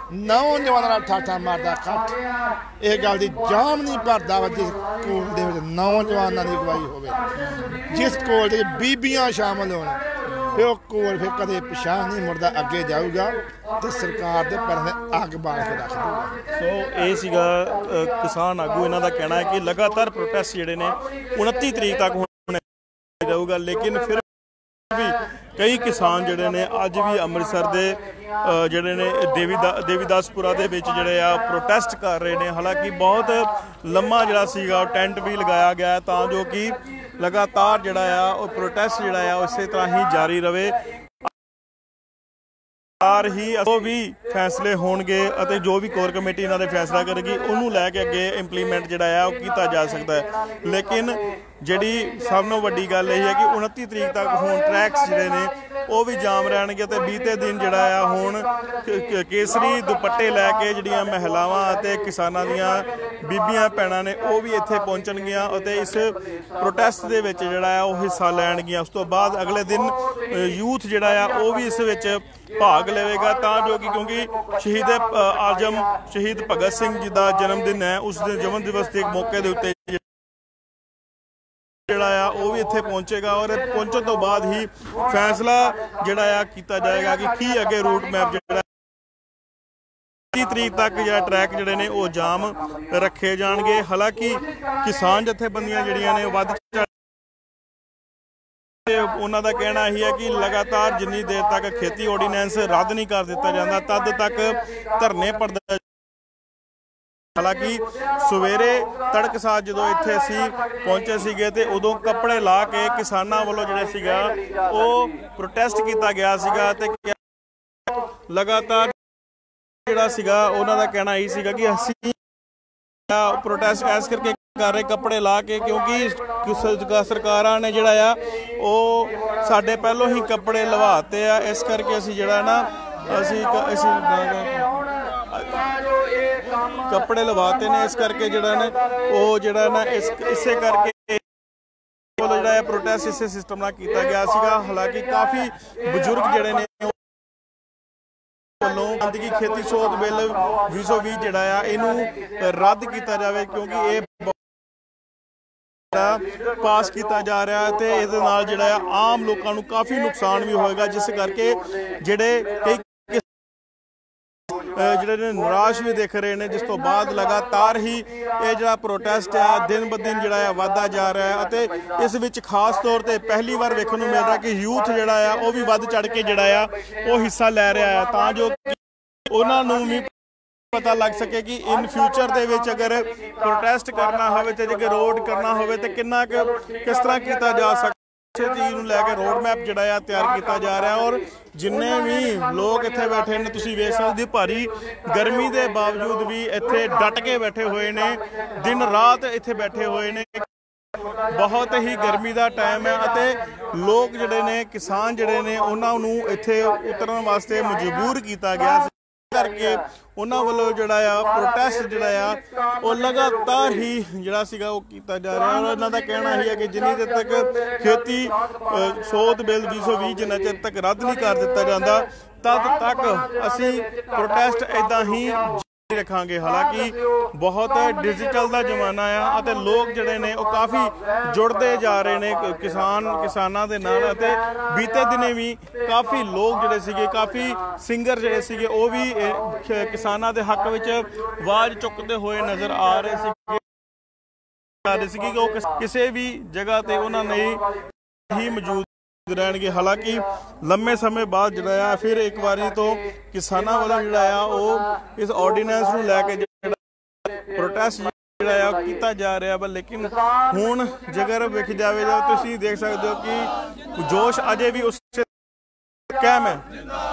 नौजवानों का ठाठा मारदा इकट्ठ इस गल की जाम नहीं भरदा वा जिस कोल दे विच नौजवानों की अगवाई होवे जिस कोल दे बीबियां शामिल होण फिर वो कोल फिर कदे पिछां नहीं मुड़दा अगे जाऊगा तो सरकार दे पैरां ते अग बाल के रख दूगा। सो ये सीगा किसान आगू इन्हां दा कहना है कि लगातार प्रोटेस्ट जिहड़े ने उनतीस तरीक तक होने जाऊगा, लेकिन फिर भी कई किसान जिहड़े ने अज भी अमृतसर दे जिहड़े ने देवीदा देवीदासपुरा दे विच जिहड़े आ प्रोटेस्ट कर रहे हैं। हालांकि बहुत लम्मा जिहड़ा सीगा टेंट भी लगाया गया तां जो कि लगातार जिहड़ा आ वो प्रोटेस्ट जिहड़ा आ इसे तरह ही जारी रहे तार ही जो भी फैसले होणगे अते जो भी कोर कमेटी इन्हां दे फैसला करेगी उन्होंने लैके अगे इंप्लीमेंट जिहड़ा आ वो कीता जा सकता है। लेकिन जिहड़ी सब नालों वड्डी गल यही है कि उनतीस तरीक तक हुण ट्रैक्स जिहड़े ने वो भी जाम रहणगे ते बीते दिन जिहड़ा आ हुण केसरी दुपट्टे लैके जिहड़ियां महिलावां अते किसानां दीयां बीबियां भैणां ने वो भी इत्थे पहुंचणगीਆਂ अते इस प्रोटेस्ट दे विच जिहड़ा आ वो हिस्सा लैणगीਆਂ। उस तो बाद अगले दिन यूथ जिहड़ा आ वो भी इस विच भाग लेगा तां जो कि क्योंकि शहीद आजम शहीद भगत सिंह जी का जन्मदिन है उस दिन जन्म दिवस के मौके के उत्ते जिहड़ा आ वो भी इत्थे पहुंचेगा और पहुंचने तो बाद ही फैसला जिहड़ा आ कीता जाएगा कि की अगे रूट मैप जिहड़ा तीस तरीक तक जिहड़ा ट्रैक जिहड़े ने वो जाम रखे जाणगे। हालांकि किसान जथेबंदियां जिहड़ियां ने वध उन्हों का कहना ही है कि लगातार जिन्नी देर तक खेती ऑर्डीनेंस रद्द नहीं कर दिता जाता तद तक धरने प्रदर्शन। हालांकि सवेरे तड़कसार जो इत्थे असीं पहुंचे सीगे ते उदों कपड़े ला के किसानां वल्लों जिहड़ा सीगा वो प्रोटेस्ट किया गया सीगा ते लगातार जिहड़ा सीगा उन्हां दा कहना यही सीगा कि असीं प्रोटेस्ट इस करके कर रहे कपड़े ला के क्योंकि सरकारां ने जिहड़ा आ वो साडे पहलों ही कपड़े लवाते आ इस करके असीं जिहड़ा ना असीं असीं कपड़े लवाते ने इस करके जिहड़ा ना वो जिहड़ा ना इस इसे करके जिहड़ा प्रोटेस्ट इसे सिस्टम नाल कीता गया सीगा। हालांकि काफ़ी बजुर्ग जिहड़े ने गंदगी खेती सोध बिल भी सौ भी जिहड़ा आ इहनूं रद्द किया जाए क्योंकि ये पास किया जा रहा है तो इहदे नाल जिहड़ा आम लोगों को काफ़ी नुकसान भी होएगा जिस करके जिहड़े कई जिहड़े निराश भी दिख रहे हैं। जिस तो बाद लगातार ही ये जिहड़ा प्रोटेस्ट है दिन ब दिन जिहड़ा वधदा जा रहा है अते इस विच खास तौर पर पहली बार वेखण नूं मिल रहा कि यूथ जिहड़ा आ वो भी वध चढ़ के जिहड़ा आ वो हिस्सा लै रहा है तां जो उन्हां नूं भी पता लग सके कि इन फ्यूचर दे विच अगर प्रोटेस्ट करना होवे ते जे रोड करना होवे ते किन्ना किस तरह किया जा सकता चीज़ नूं लैके रोड मैप जिहड़ा आ तैयार किया जा रहा है। और जिन्ने भी लोग इत्थे बैठे ने तुसीं वेख सकदे भारी गर्मी के बावजूद भी इत्थे डट के बैठे हुए ने दिन रात इत्थे बैठे हुए ने बहुत ही गर्मी का टाइम है अते लोग जिहड़े ने किसान जिहड़े ने उन्हां नूं इत्थे उतरन वास्ते मजबूर किया गया करके उन्हां वल्लों जिहड़ा आ प्रोटेस्ट जिहड़ा आ वो लगातार ही जिहड़ा सीगा वो कीता जा रहा है। और इन्हां दा कहना ही है कि जिन्नी देर तक खेती सोध बिल भी सौ भी जिन्ना चिर तक रद्द नहीं कर दिता जाता तद तक असीं प्रोटेस्ट इदां ही रखांगे। हालांकि बहुत डिजिटल का जमाना आ अते लोग जिहड़े ने वो काफ़ी जुड़ते जा रहे हैं किसान किसानां दे नाल अते बीते दिने भी काफ़ी लोग जिहड़े सीगे काफ़ी सिंगर जिहड़े सीगे वो भी किसानां दे हक विच आवाज़ चुकते हुए नज़र आ रहे सीगे आ रहे सीगे कि वो किसी भी जगह ते उन्हां ने ही मौजूद रहणगे। हालांकि लंबे समय बाद जिहड़ा फिर एक बारी तो किसानां वालों जिहड़ा वो इस ऑर्डीनेंस नूं लैके जिहड़ा प्रोटेस्ट जिहड़ा कीता जा रहा है लेकिन हुण जेकर वेख जावे तो तुसीं देख सकदे हो कि जोश अजे भी उस कायम है।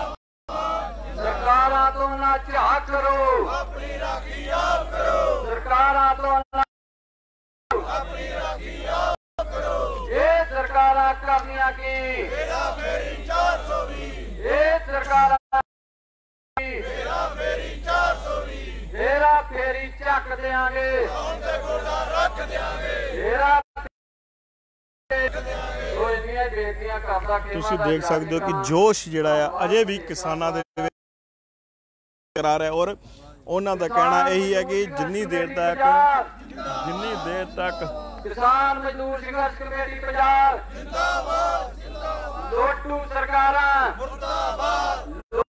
सरकारां तो ना झाड़ करो अपनी राखी आप करो सरकारां तो ना अपनी राखी आप करो ये सरकारां करनियां की मेरा फेरी चार सौ बीस ये सरकारां मेरा फेरी चार सौ बीस मेरा फेरी चक देंगे औंदे गोला रख देंगे मेरा तुसीं देख सकते हो कि जोश जिहड़ा अजे भी किसानां दे ਬਰਕਰਾਰ ਹੈ ਔਰ ਉਹਨਾਂ ਦਾ ਕਹਿਣਾ ਇਹੀ ਹੈ ਕਿ ਜਿੰਨੀ ਦੇਰ ਤੱਕ ਜਿੰਨੀ ਦੇਰ ਤੱਕ ਕਿਸਾਨ ਮਜ਼ਦੂਰ ਸੰਘਰਸ਼ ਕਮੇਟੀ ਪੰਜਾਬ ਜਿੰਦਾਬਾਦ ਜਿੰਦਾਬਾਦ ਲੋਟੂ ਸਰਕਾਰਾਂ ਮੁਰਦਾਬਾਦ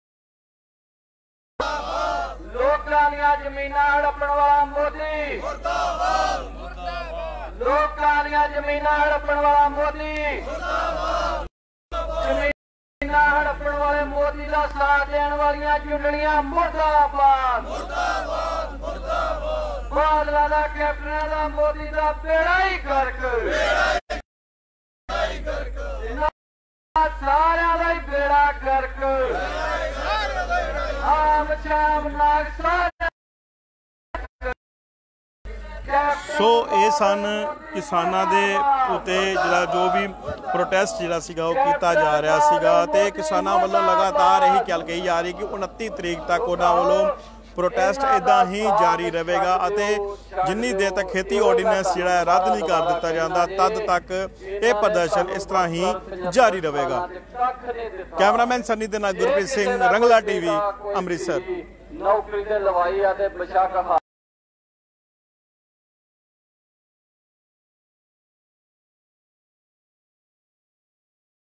ਲੋਕਾਂ ਦੀਆਂ ਜ਼ਮੀਨਾਂ ਹੜਪਣ ਵਾਲਾ ਮੋਦੀ ਮੁਰਦਾਬਾਦ ਮੁਰਦਾਬਾਦ ਲੋਕਾਂ ਦੀਆਂ ਜ਼ਮੀਨਾਂ ਹੜਪਣ ਵਾਲਾ ਮੋਦੀ ਮੁਰਦਾਬਾਦ ਜ਼ਮੀਨਾਂ ਹੜਪਣ ਵਾਲੇ ਮੋਦੀ ਦਾ ਸਾਥ ਦੇਣ ਵਾਲੀਆਂ ਚੁੰਡਲੀਆਂ ਮੁਰਦਾਬਾਦ ਮੁਰਦਾਬਾਦ ਮੁਰਦਾਬਾਦ ਬਾਦਲਾਂ ਦਾ ਕੈਪਟਨਾਂ ਦਾ ਮੋਦੀ ਦਾ ਬੇੜਾ ਹੀ ਗਰਕ ਬੇੜਾ ਹੀ ਗਰਕ ਸਾਰਿਆਂ ਦਾ ਹੀ ਬੇੜਾ ਗਰਕ ਆਮ ਸ਼ਾਮ ਨਾਗ ਸਾਰੇ ਸੋ ਇਹ ਸਨ ਕਿਸਾਨਾਂ ਦੇ ਉੱਤੇ ਜਿਹੜਾ ਜੋ ਵੀ ਪ੍ਰੋਟੈਸਟ ਜਿਹੜਾ ਸੀਗਾ ਉਹ ਕੀਤਾ ਜਾ ਰਿਹਾ ਸੀਗਾ ਤੇ ਕਿਸਾਨਾਂ ਵੱਲੋਂ ਲਗਾਤਾਰ ਇਹੀ ਗੱਲ ਕਹੀ ਜਾ ਰਹੀ ਕਿ ਉਨੱਤੀ ਤਰੀਕ ਤੱਕ ਉਹਨਾਂ ਵੱਲੋਂ ਪ੍ਰੋਟੈਸਟ ਇਦਾਂ ਹੀ ਜਾਰੀ ਰਹੇਗਾ ਅਤੇ ਜਿੰਨੀ ਦੇਰ ਤੱਕ ਖੇਤੀ ਆਰਡੀਨੈਂਸ ਜਿਹੜਾ ਹੈ ਰੱਦ ਨਹੀਂ ਕਰ ਦਿੱਤਾ ਜਾਂਦਾ ਤਦ ਤੱਕ ਇਹ ਪ੍ਰਦਰਸ਼ਨ ਇਸ ਤਰ੍ਹਾਂ ਹੀ ਜਾਰੀ ਰਹੇਗਾ। ਕੈਮਰਾਮੈਨ ਸਨੀ ਦੇ ਨਾਲ ਗੁਰਪ੍ਰੀਤ ਸਿੰਘ, ਰੰਗਲਾ ਟੀਵੀ, ਅੰਮ੍ਰਿਤਸਰ। ਨੌਕਰੀ ਤੇ ਲਵਾਈ ਆ ਤੇ ਬਸ਼ੱਕ